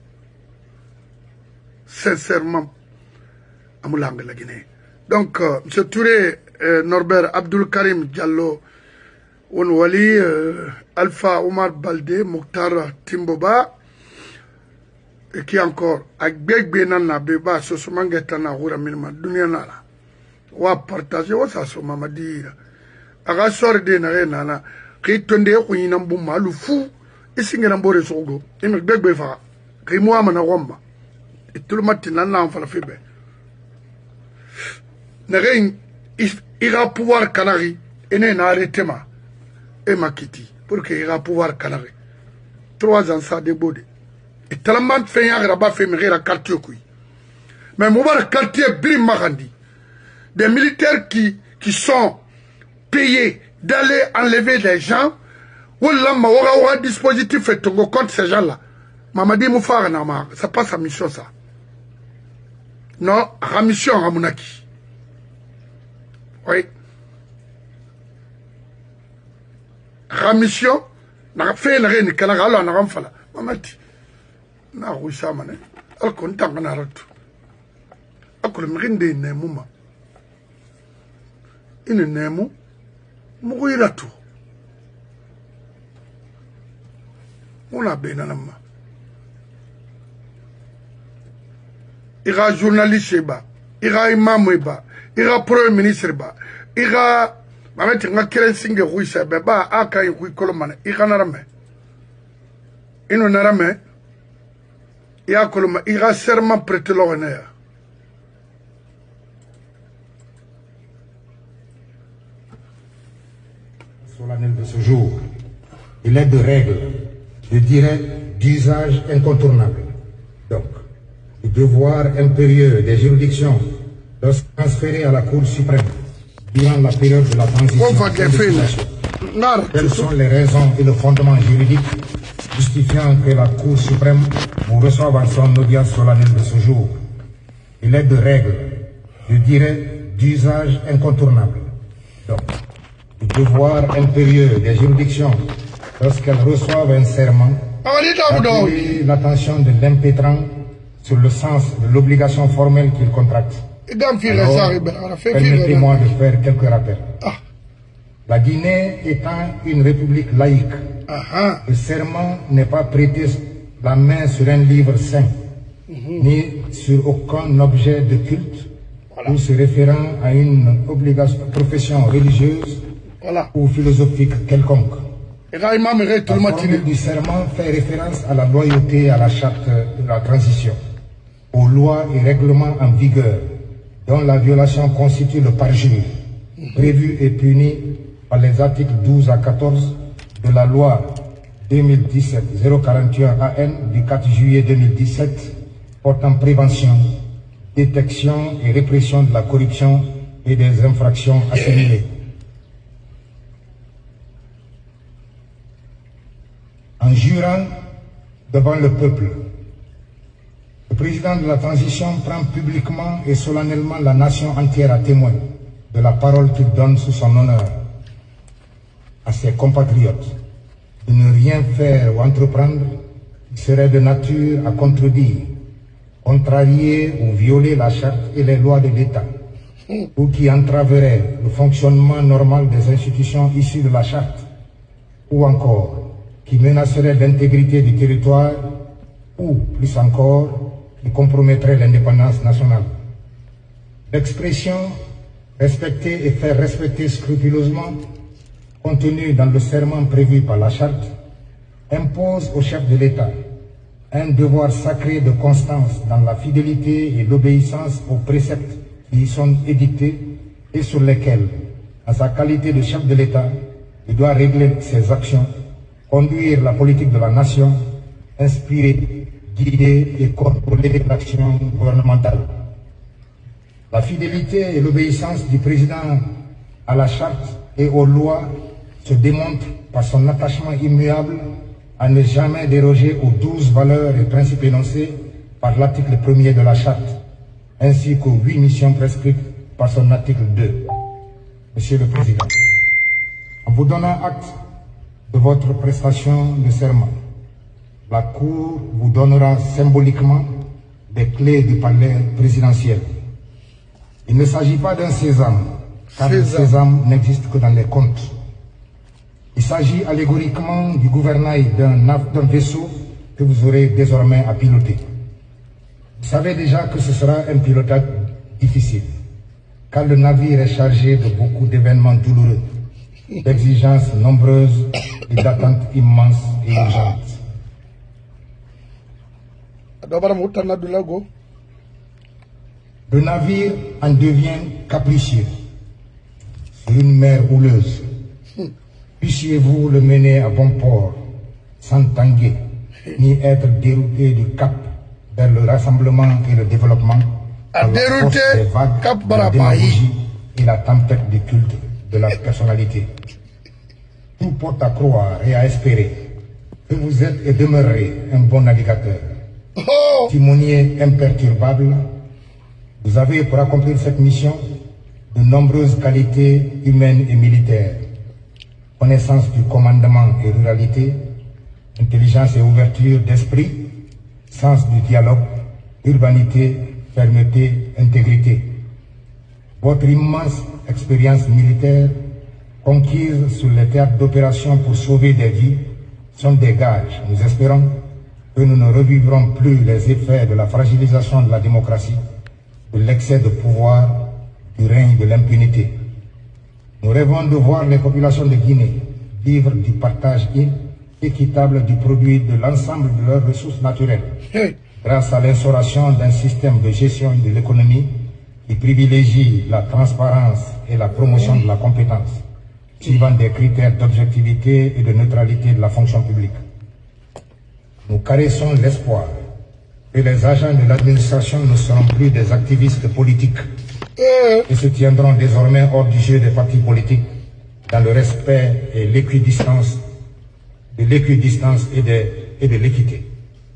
sincèrement amulang la Guinée. Donc, M. Touré, Norbert Abdul Karim Diallo, Onwali, Alpha Omar Baldé, Mokhtar Timboba, et qui encore, Agbeg Benana Beba, Sosumangetana, Hura Milma, Dunyanara, Wa partager, Wa Sasoma Madira, Agasor de Nana, Ritonde, Huyinambuma, le fou, et Singanambore Sogo, et Mbeg Beva, Rimouamana Roma, et tout le matin, l'enfant la fébé. Il va pouvoir canari et n'a arrêté ma et ma kitty pour qu'il va pouvoir canari 3 ans ça débordé et tellement fait un rabat fait me la quartier qui mais mon quartier brim marandi des militaires qui sont payés d'aller enlever des gens ou là ma aura dispositif fait ton contre ces gens là Mamadi Moufara n'a c'est pas sa mission ça non sa mission à Mounaki. Oui. Ramission, n'a fait une reine, qu'elle a alors n'a pas fait. Mamati, n'a pas eu ça, mané. Elle compte en un arrêt. Elle compte en un nemo. Une nemo, mourir tout. On a bien un homme. Il y a un journaliste, il y a un imam, il y a un premier ministre, il y a un kerensinge rouille, il y a un kain rouille colomane, il y a un arame. Il y a un arame, il y a un colomane, il y a un serment prêté l'honneur. Solennel de ce jour, il est de règles, je dirais d'usage incontournable. Donc, le devoir impérieux des juridictions de se transférer à la Cour suprême durant la période de la transition. Quelles sont les raisons et le fondement juridique justifiant que la Cour suprême vous reçoive en son audience solennelle de ce jour? Il est de règles, je dirais d'usage incontournable. Donc, le devoir impérieux des juridictions lorsqu'elles reçoivent un serment d'attirer l'attention de l'impétrant sur le sens de l'obligation formelle qu'il contracte. Permettez-moi de faire quelques rappels. La Guinée étant une république laïque, le serment n'est pas prêté la main sur un livre saint, ni sur aucun objet de culte, ou se référant à une obligation, profession religieuse ou philosophique quelconque. La formule du serment fait référence à la loyauté à la charte de la transition, aux lois et règlements en vigueur, dont la violation constitue le parjure, prévu et puni par les articles 12 à 14 de la loi 2017-041 AN du 4 juillet 2017 portant prévention, détection et répression de la corruption et des infractions assimilées. En jurant devant le peuple, le président de la transition prend publiquement et solennellement la nation entière à témoin de la parole qu'il donne sous son honneur à ses compatriotes de ne rien faire ou entreprendre qui serait de nature à contredire, contrarier ou violer la charte et les lois de l'État, ou qui entraverait le fonctionnement normal des institutions issues de la charte, ou encore qui menacerait l'intégrité du territoire, ou plus encore, qui compromettrait l'indépendance nationale. L'expression « respecter et faire respecter scrupuleusement » contenue dans le serment prévu par la charte, impose au chef de l'État un devoir sacré de constance dans la fidélité et l'obéissance aux préceptes qui y sont édictés et sur lesquels, en sa qualité de chef de l'État, il doit régler ses actions, conduire la politique de la nation, inspirer, guider et contrôler l'action gouvernementale. La fidélité et l'obéissance du président à la charte et aux lois se démontrent par son attachement immuable à ne jamais déroger aux 12 valeurs et principes énoncés par l'article 1er de la charte, ainsi qu'aux 8 missions prescrites par son article 2. Monsieur le Président, en vous donnant acte de votre prestation de serment, la Cour vous donnera symboliquement les clés du palais présidentiel. Il ne s'agit pas d'un sésame, car le sésame n'existe que dans les contes. Il s'agit allégoriquement du gouvernail d'un vaisseau que vous aurez désormais à piloter. Vous savez déjà que ce sera un pilotage difficile, car le navire est chargé de beaucoup d'événements douloureux, d'exigences nombreuses et d'attentes immenses et urgentes. Le navire en devient capricieux sur une mer houleuse. Puissiez-vous le mener à bon port, sans tanguer, ni être dérouté du cap vers le rassemblement et le développement, par la force des vagues, de la démagogie et la tempête du culte de la personnalité. Tout porte à croire et à espérer que vous êtes et demeurerez un bon navigateur, timonier imperturbable. Vous avez pour accomplir cette mission de nombreuses qualités humaines et militaires. Connaissance du commandement et ruralité, intelligence et ouverture d'esprit, sens du dialogue, urbanité, fermeté, intégrité. Votre immense expérience militaire, conquise sur les théâtres d'opération pour sauver des vies, sont des gages. Nous espérons que nous ne revivrons plus les effets de la fragilisation de la démocratie, de l'excès de pouvoir, du règne de l'impunité. Nous rêvons de voir les populations de Guinée vivre du partage équitable du produit de l'ensemble de leurs ressources naturelles, grâce à l'instauration d'un système de gestion de l'économie qui privilégie la transparence et la promotion de la compétence, suivant des critères d'objectivité et de neutralité de la fonction publique. Nous caressons l'espoir que les agents de l'administration ne seront plus des activistes politiques et se tiendront désormais hors du jeu des partis politiques dans le respect et l'équidistance et de l'équité.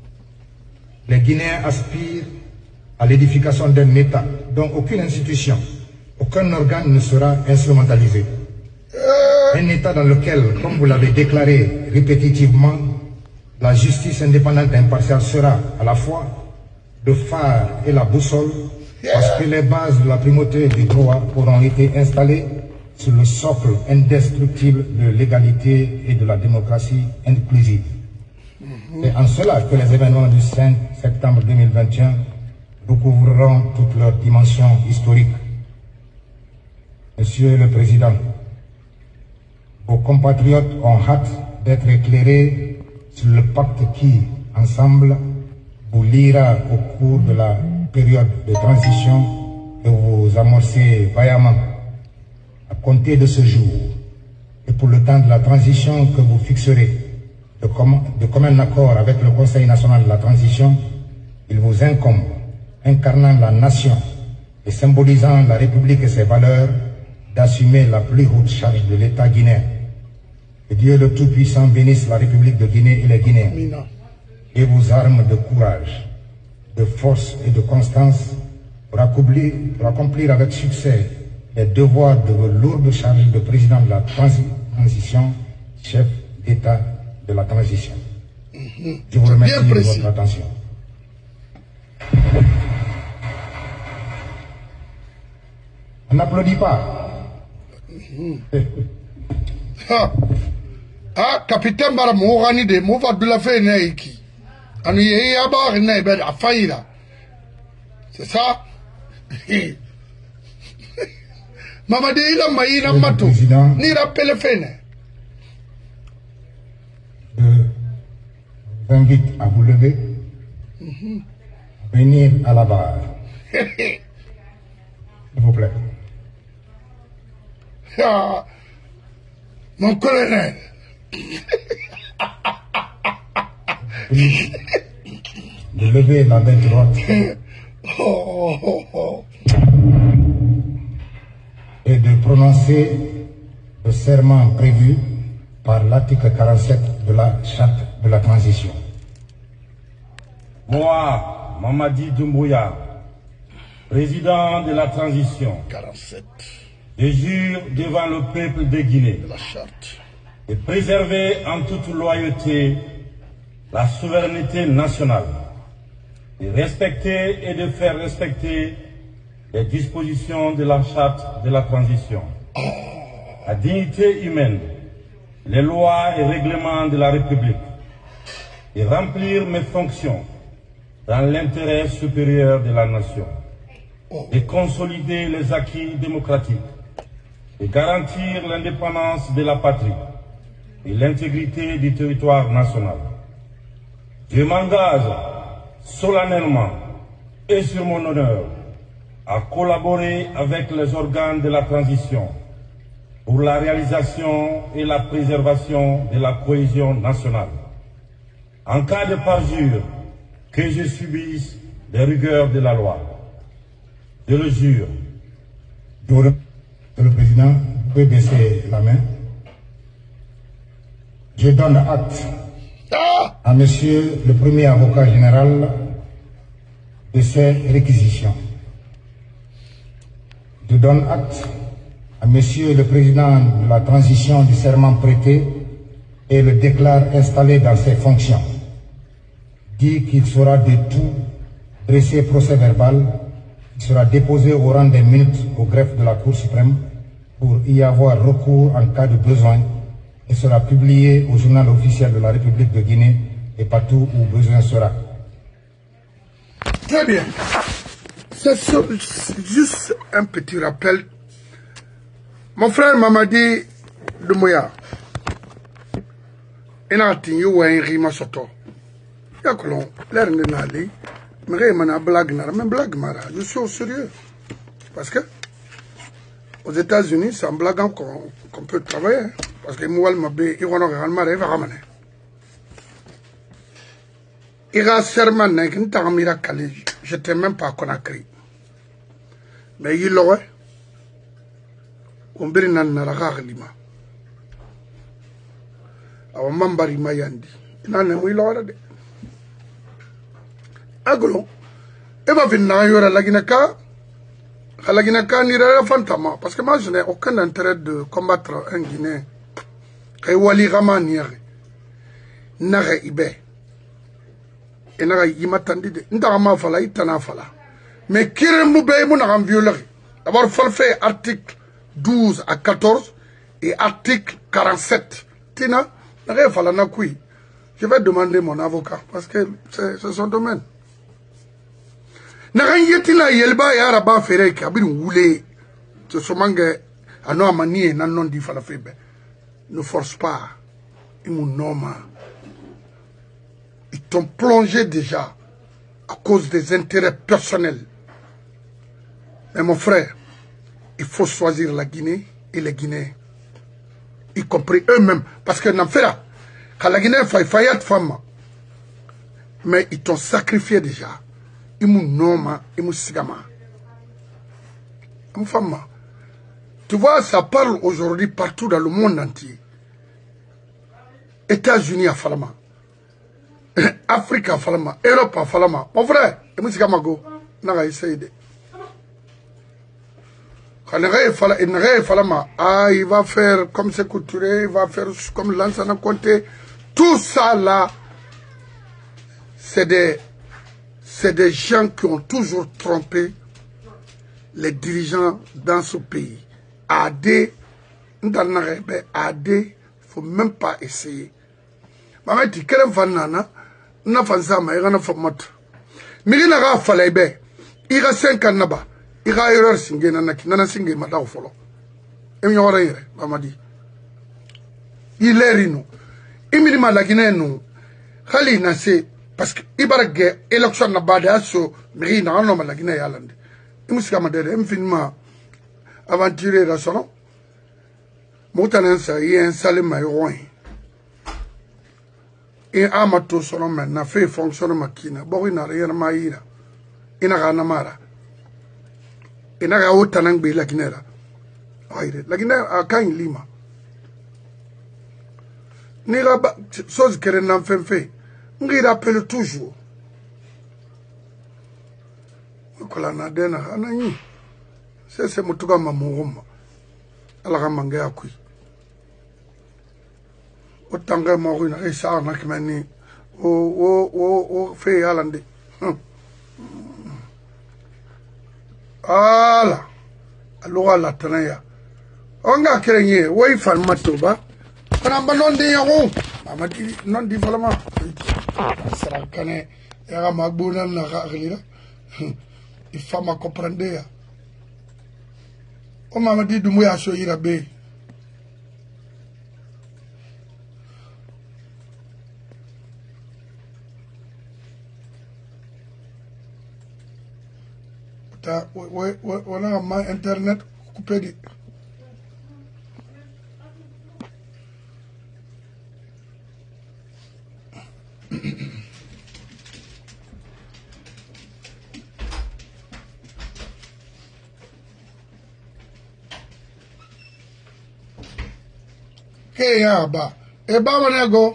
Les Guinéens aspirent à l'édification d'un État dont aucune institution, aucun organe ne sera instrumentalisé. Un État dans lequel, comme vous l'avez déclaré répétitivement, la justice indépendante et impartiale sera à la fois le phare et la boussole, parce que les bases de la primauté du droit auront été installées sur le socle indestructible de l'égalité et de la démocratie inclusive. C'est en cela que les événements du 5 septembre 2021 recouvreront toute leur dimension historique. Monsieur le Président, vos compatriotes ont hâte d'être éclairé sur le pacte qui, ensemble, vous liera au cours de la période de transition que vous amorcez vaillamment. À compter de ce jour, et pour le temps de la transition que vous fixerez de commun accord avec le Conseil national de la transition, il vous incombe, incarnant la nation et symbolisant la République et ses valeurs, d'assumer la plus haute charge de l'État guinéen. Que Dieu le Tout-Puissant bénisse la République de Guinée et les Guinéens et vous arme de courage, de force et de constance pour accomplir avec succès les devoirs de vos lourdes charges de président de la transition, chef d'État de la transition. Je vous remercie de votre attention. On n'applaudit pas. Capitaine Baramorani de Mova de la Fénéki. C'est ça? Mamadi la maïna matou. Ni rappelle Féné. Je vous invite à vous lever, venir à la barre. S'il vous plaît. Ah, mon colonel. De lever la main droite et de prononcer le serment prévu par l'article 47 de la charte de la transition. Moi, Mamadi Doumbouya, président de la transition, 47 je jure devant le peuple de Guinée de la charte de préserver en toute loyauté la souveraineté nationale, de respecter et de faire respecter les dispositions de la charte de la transition, la dignité humaine, les lois et règlements de la République, et remplir mes fonctions dans l'intérêt supérieur de la nation, et consolider les acquis démocratiques, et garantir l'indépendance de la patrie et l'intégrité du territoire national. Je m'engage solennellement et sur mon honneur à collaborer avec les organes de la transition pour la réalisation et la préservation de la cohésion nationale. En cas de parjure, que je subisse les rigueurs de la loi. Je le jure. Monsieur le Président, vous pouvez baisser la main. Je donne acte à Monsieur le Premier Avocat Général de ces réquisitions. Je donne acte à Monsieur le Président de la transition du serment prêté et le déclare installé dans ses fonctions. Dit qu'il sera de tout dressé procès verbal qui sera déposé au rang des minutes au greffe de la Cour suprême pour y avoir recours en cas de besoin et sera publié au journal officiel de la République de Guinée et partout où besoin sera. Très bien. C'est juste un petit rappel. Mon frère Mamadi Doumbouya, il a dit qu'il y a soto. Il y a colon, l'air de Nali, mais il y a une blague, même blague, je suis au sérieux. Parce que aux États-Unis, c'est en blaguant qu'on peut travailler. Parce que moi, il y a un serment je n'étais même pas à Conakry. Mais il y a un peu de lima. Awa mambari mayandi. Ina ne mui lora de. Agolo. Eva vinna yora laginaka. Laginaka ni rara fantama. Parce que moi je n'ai aucun intérêt de combattre un Guinéen. Kay wali rama niere. Nare ibe. Et nara yimatandi de. Nda ma fala itana fala. Mais kirembu be mu na violer. D'abord faut faire article 12 à 14 et article 47. Tina, je vais demander mon avocat parce que c'est son domaine. Ne force pas. ils t'ont plongé déjà à cause des intérêts personnels. Mais mon frère, il faut choisir la Guinée et les Guinéens, y compris eux-mêmes. Parce que Namfera, quand la Guinée fait faillite femme, mais ils t'ont sacrifié déjà. Ils m'ont nommé, ils m'ont sigama. Tu vois, ça parle aujourd'hui partout dans le monde entier. États-Unis à Falama, Afrique à Falama, Europe à Falama. Mon frère, ils m'ont sigama go, n'a essayé de. Quand il va faire comme c'est couturé, il va faire comme Lansana Conté. Tout ça là, c'est des gens qui ont toujours trompé les dirigeants dans ce pays. AD, il ne faut même pas essayer. Maman dit, quel est le n'a pas ça, mais il n'a pas de mais il n'a pas fait il a 5 ans là-bas. Il a erreur singé nana singé madaw folo. Emi yora yere mamadi. Il est rino. Imi ma la Guinée non. Khali na se parce que ibarage élection na bada so miri na no ma la Guinée yalande. Imi sika madere emi finma aventurer la sono. Motanen sa y installé ma yoin. Et amato sono maintenant fait fonctionner makina. Bon il n'a rien ma ira. Ina kana mara. Et n'a pas autant de la Guinée. La Guinée a quand il lima. N'y a pas de choses que l'on fait. On rappelle toujours. C'est mon tour à ma mourma. À la ramangue à qui. Autant que moi, une richard n'a que mani. Fait à l'ande. Ala, alors la tenaya. On a créé, oui, fan matoba. On a non de yaron. Mamadi, non di falama. Sera cané, era magbuna na raglia. Il faut me comprendre. On m'a dit de moi à ce irabe. On a ma internet coupé de. Hey, ba. E ba manego.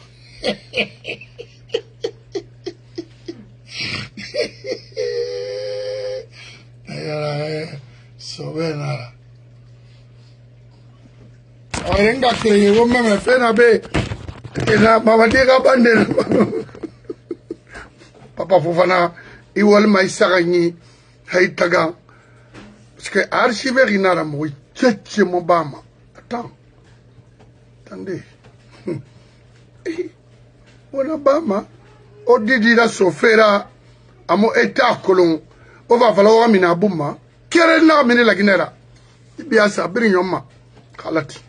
Sobenara. Orenga kle wo meme fena be. Ina mama diga bande. Papa Fofana iwal mai sagani haitaga. Parce que archiver inara mo tchetche mo bama. Attends. Attendez. On Obama o didi la sofera amo eta kolon o va falloir mina buma kere na mine la ginera biya sa biri nyoma khalati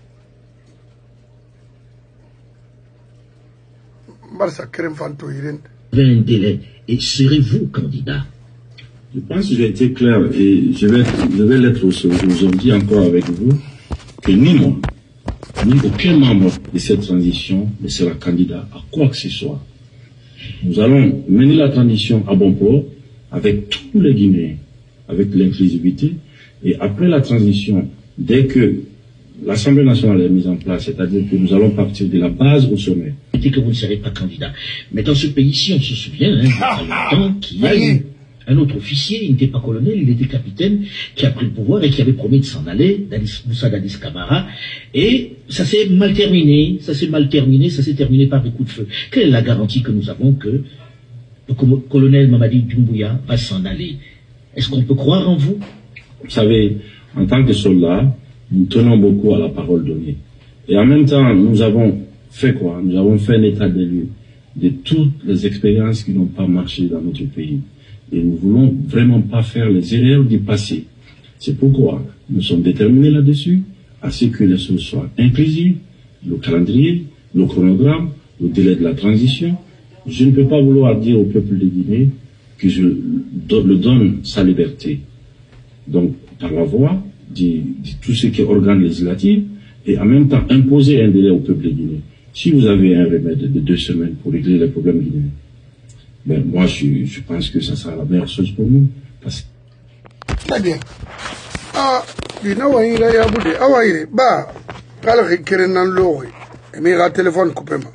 barsa kerem fanto yiren un délai et serez-vous candidat? Je pense que j'ai été clair et je vais l'être aussi aujourd'hui encore avec vous que ni moi ni aucun membre de cette transition ne sera candidat à quoi que ce soit. Nous allons mener la transition à bon port avec tous les Guinéens, avec l'inclusivité. Et après la transition, dès que l'Assemblée nationale est mise en place, c'est-à-dire que nous allons partir de la base au sommet. Que vous ne serez pas candidat. Mais dans ce pays-ci, on se souvient, il y a longtemps, qu'il y a eu un autre officier, il n'était pas colonel, il était capitaine, qui a pris le pouvoir et qui avait promis de s'en aller, Moussa Dadis Camara, et ça s'est mal terminé, ça s'est terminé par des coups de feu. Quelle est la garantie que nous avons que le colonel Mamadi Doumbouya va s'en aller? Est-ce qu'on peut croire en vous? Vous savez, en tant que soldats, nous tenons beaucoup à la parole donnée. Et en même temps, nous avons fait quoi? Nous avons fait un état des lieux de toutes les expériences qui n'ont pas marché dans notre pays. Et nous voulons vraiment pas faire les erreurs du passé. C'est pourquoi nous sommes déterminés là-dessus, à ce que les choses soient inclusives, le calendrier, le chronogramme, le délai de la transition. Je ne peux pas vouloir dire au peuple de Guinée que je le donne sa liberté. Donc, par la voie de tout ce qui est organe législatif, et en même temps imposer un délai au peuple de Guinée. Si vous avez un remède de 2 semaines pour régler les problèmes guinéens, ben moi je pense que ça sera la meilleure chose pour nous. Parce... Très bien. Ah, dina wanyira ya bude awaire ba kala kere nan lowe e mi ga téléphone coupé ma.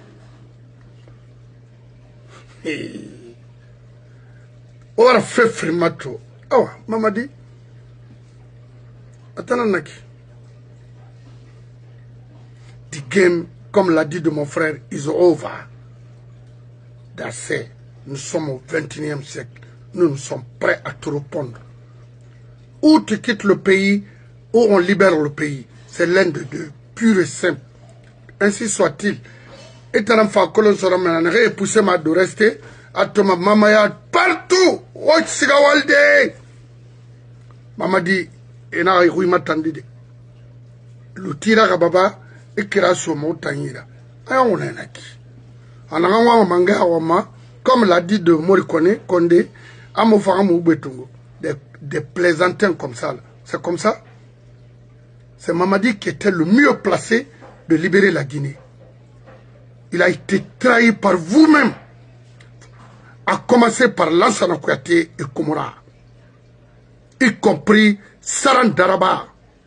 Ora fefri mato. Awa, Mamadi. Attends naki. The game, comme l'a dit de mon frère, is over. That's it. Nous sommes au 21e siècle. Nous sommes prêts à te répondre. Ou tu quittes le pays, ou on libère le pays. C'est l'un de deux, pur et simple. Ainsi soit-il. Et t'as un fait que l'on sera maintenant repoussé ma de rester. À ton mamaya partout. Oh, Tsigawalde. Maman dit, et n'a rien m'attendait. Le tira kababa. Comme l'a dit de Morikone, Condé, des plaisantins comme ça. C'est comme ça. C'est Mamadi qui était le mieux placé de libérer la Guinée. Il a été trahi par vous-même, à commencer par Lansana Kouyaté et Komora, y compris Saran Daraba.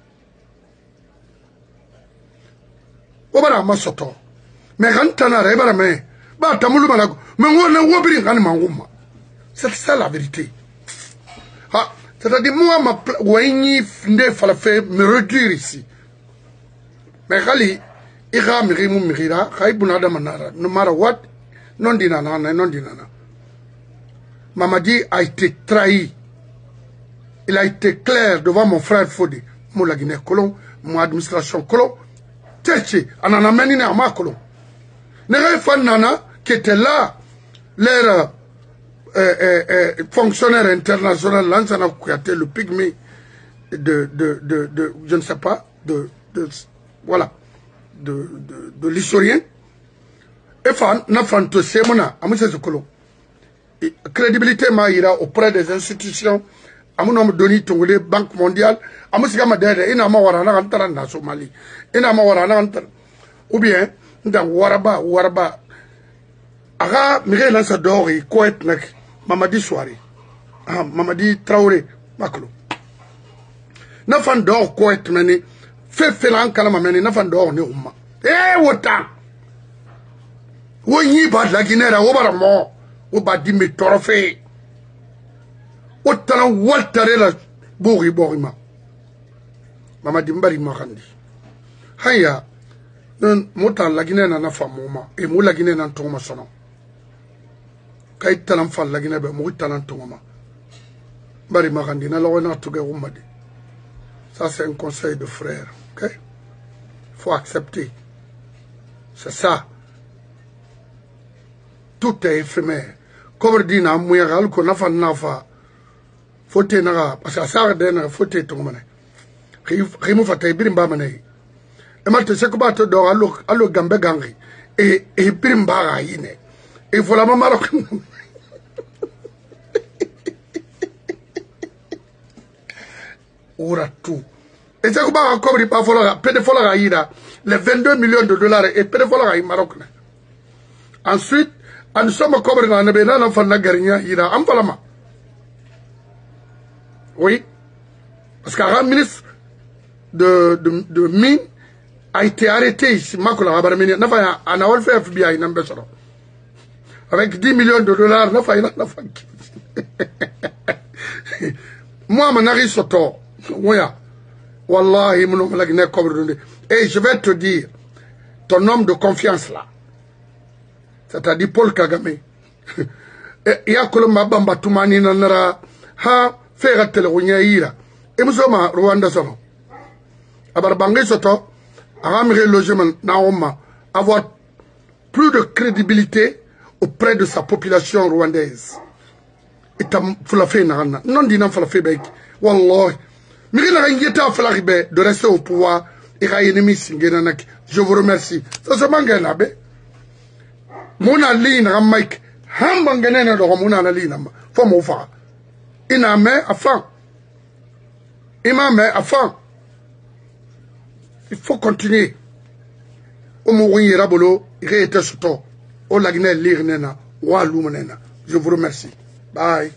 Obara masoto mais rantana rebara me ba tamulu malago mais ngona wobiri ngani manguma. C'est ça la vérité. Ah, c'est-à-dire moi ma wayni nde fala fait me réduire ici. Mais kali ira mi rimu mira khaybuna da manara no matter what non dinana non dinana. Mamadi a été trahi. Il a été clair devant mon frère Fodi, mon la Guinée colon, mon administration colon. Tché, anana menine à Makolo. Nerefan Nana, qui était là, leur fonctionnaire international, Lansana Kouyaté, le pygmée de je ne sais pas, voilà, de l'historien. Et fan, n'a fanto semona, amusé ce colon. Crédibilité maïra auprès des institutions. Amunam doni tongole Banque mondiale amusika madere ina ma warana antara na Somalie ina ma warana antara ou bien nda waraba aga mire lança dori koet nak Mamadi Soare Mamadi Traoré maklo na fan dor koet meni felan kala mameni na fan dor ne umma wota woni ba la Guinée wobara mo obadi me trophée. Autant Walter la Borima. Mamadi Mbari Makandi. Haya, non, mota la Guinée na famoma, et mou la Guinée na toma sono. Kay talam fa la Guinée be mou talan toma. Mbari Makandi na lawa na tuge umadi. Ça c'est un conseil de frère, ok? Faut accepter. C'est ça. Tout est éphémère. Comme dit na mouyagal ko nafa nafa. Faut naga parce que ça de faut tongomane khimu fatay birimba mané e malte se ko bato do allo gambe gangi e birimba ga yine e vola ma marok ora tout et se ko ba ko ri pa fola pede fola ga yida les 22 millions de dollars et pede fola ga Maroc. Ensuite en somme ko na ne be na fa na garinya yida am fola ma. Oui, parce qu'un ministre de mine a été arrêté ici, avec 10 millions de dollars. Moi, mon ari soto, wallahi, et je vais te dire, ton homme de confiance là, c'est-à-dire Paul Kagame, il y a Kolomba Bamba Toumani Nanara, ha, faire téléronia et nous sommes à Rwanda sono abar bangé soto aramire logement naoma avoir plus de crédibilité auprès de sa population rwandaise et tam fulafé na non dina fulafé bek wallahi miri na ngeta fularibe de rester au pouvoir Je vous remercie. Ça se manque un abbé. Mon aline, un mic. Hambangana, mon aline. Faut m'en faire. Il a mis à fin. Il m'a mis à fin. Il faut continuer. Au moment où il y a bolo, il est sur toi. Au lagne lire nena. Walou nena. Je vous remercie. Bye.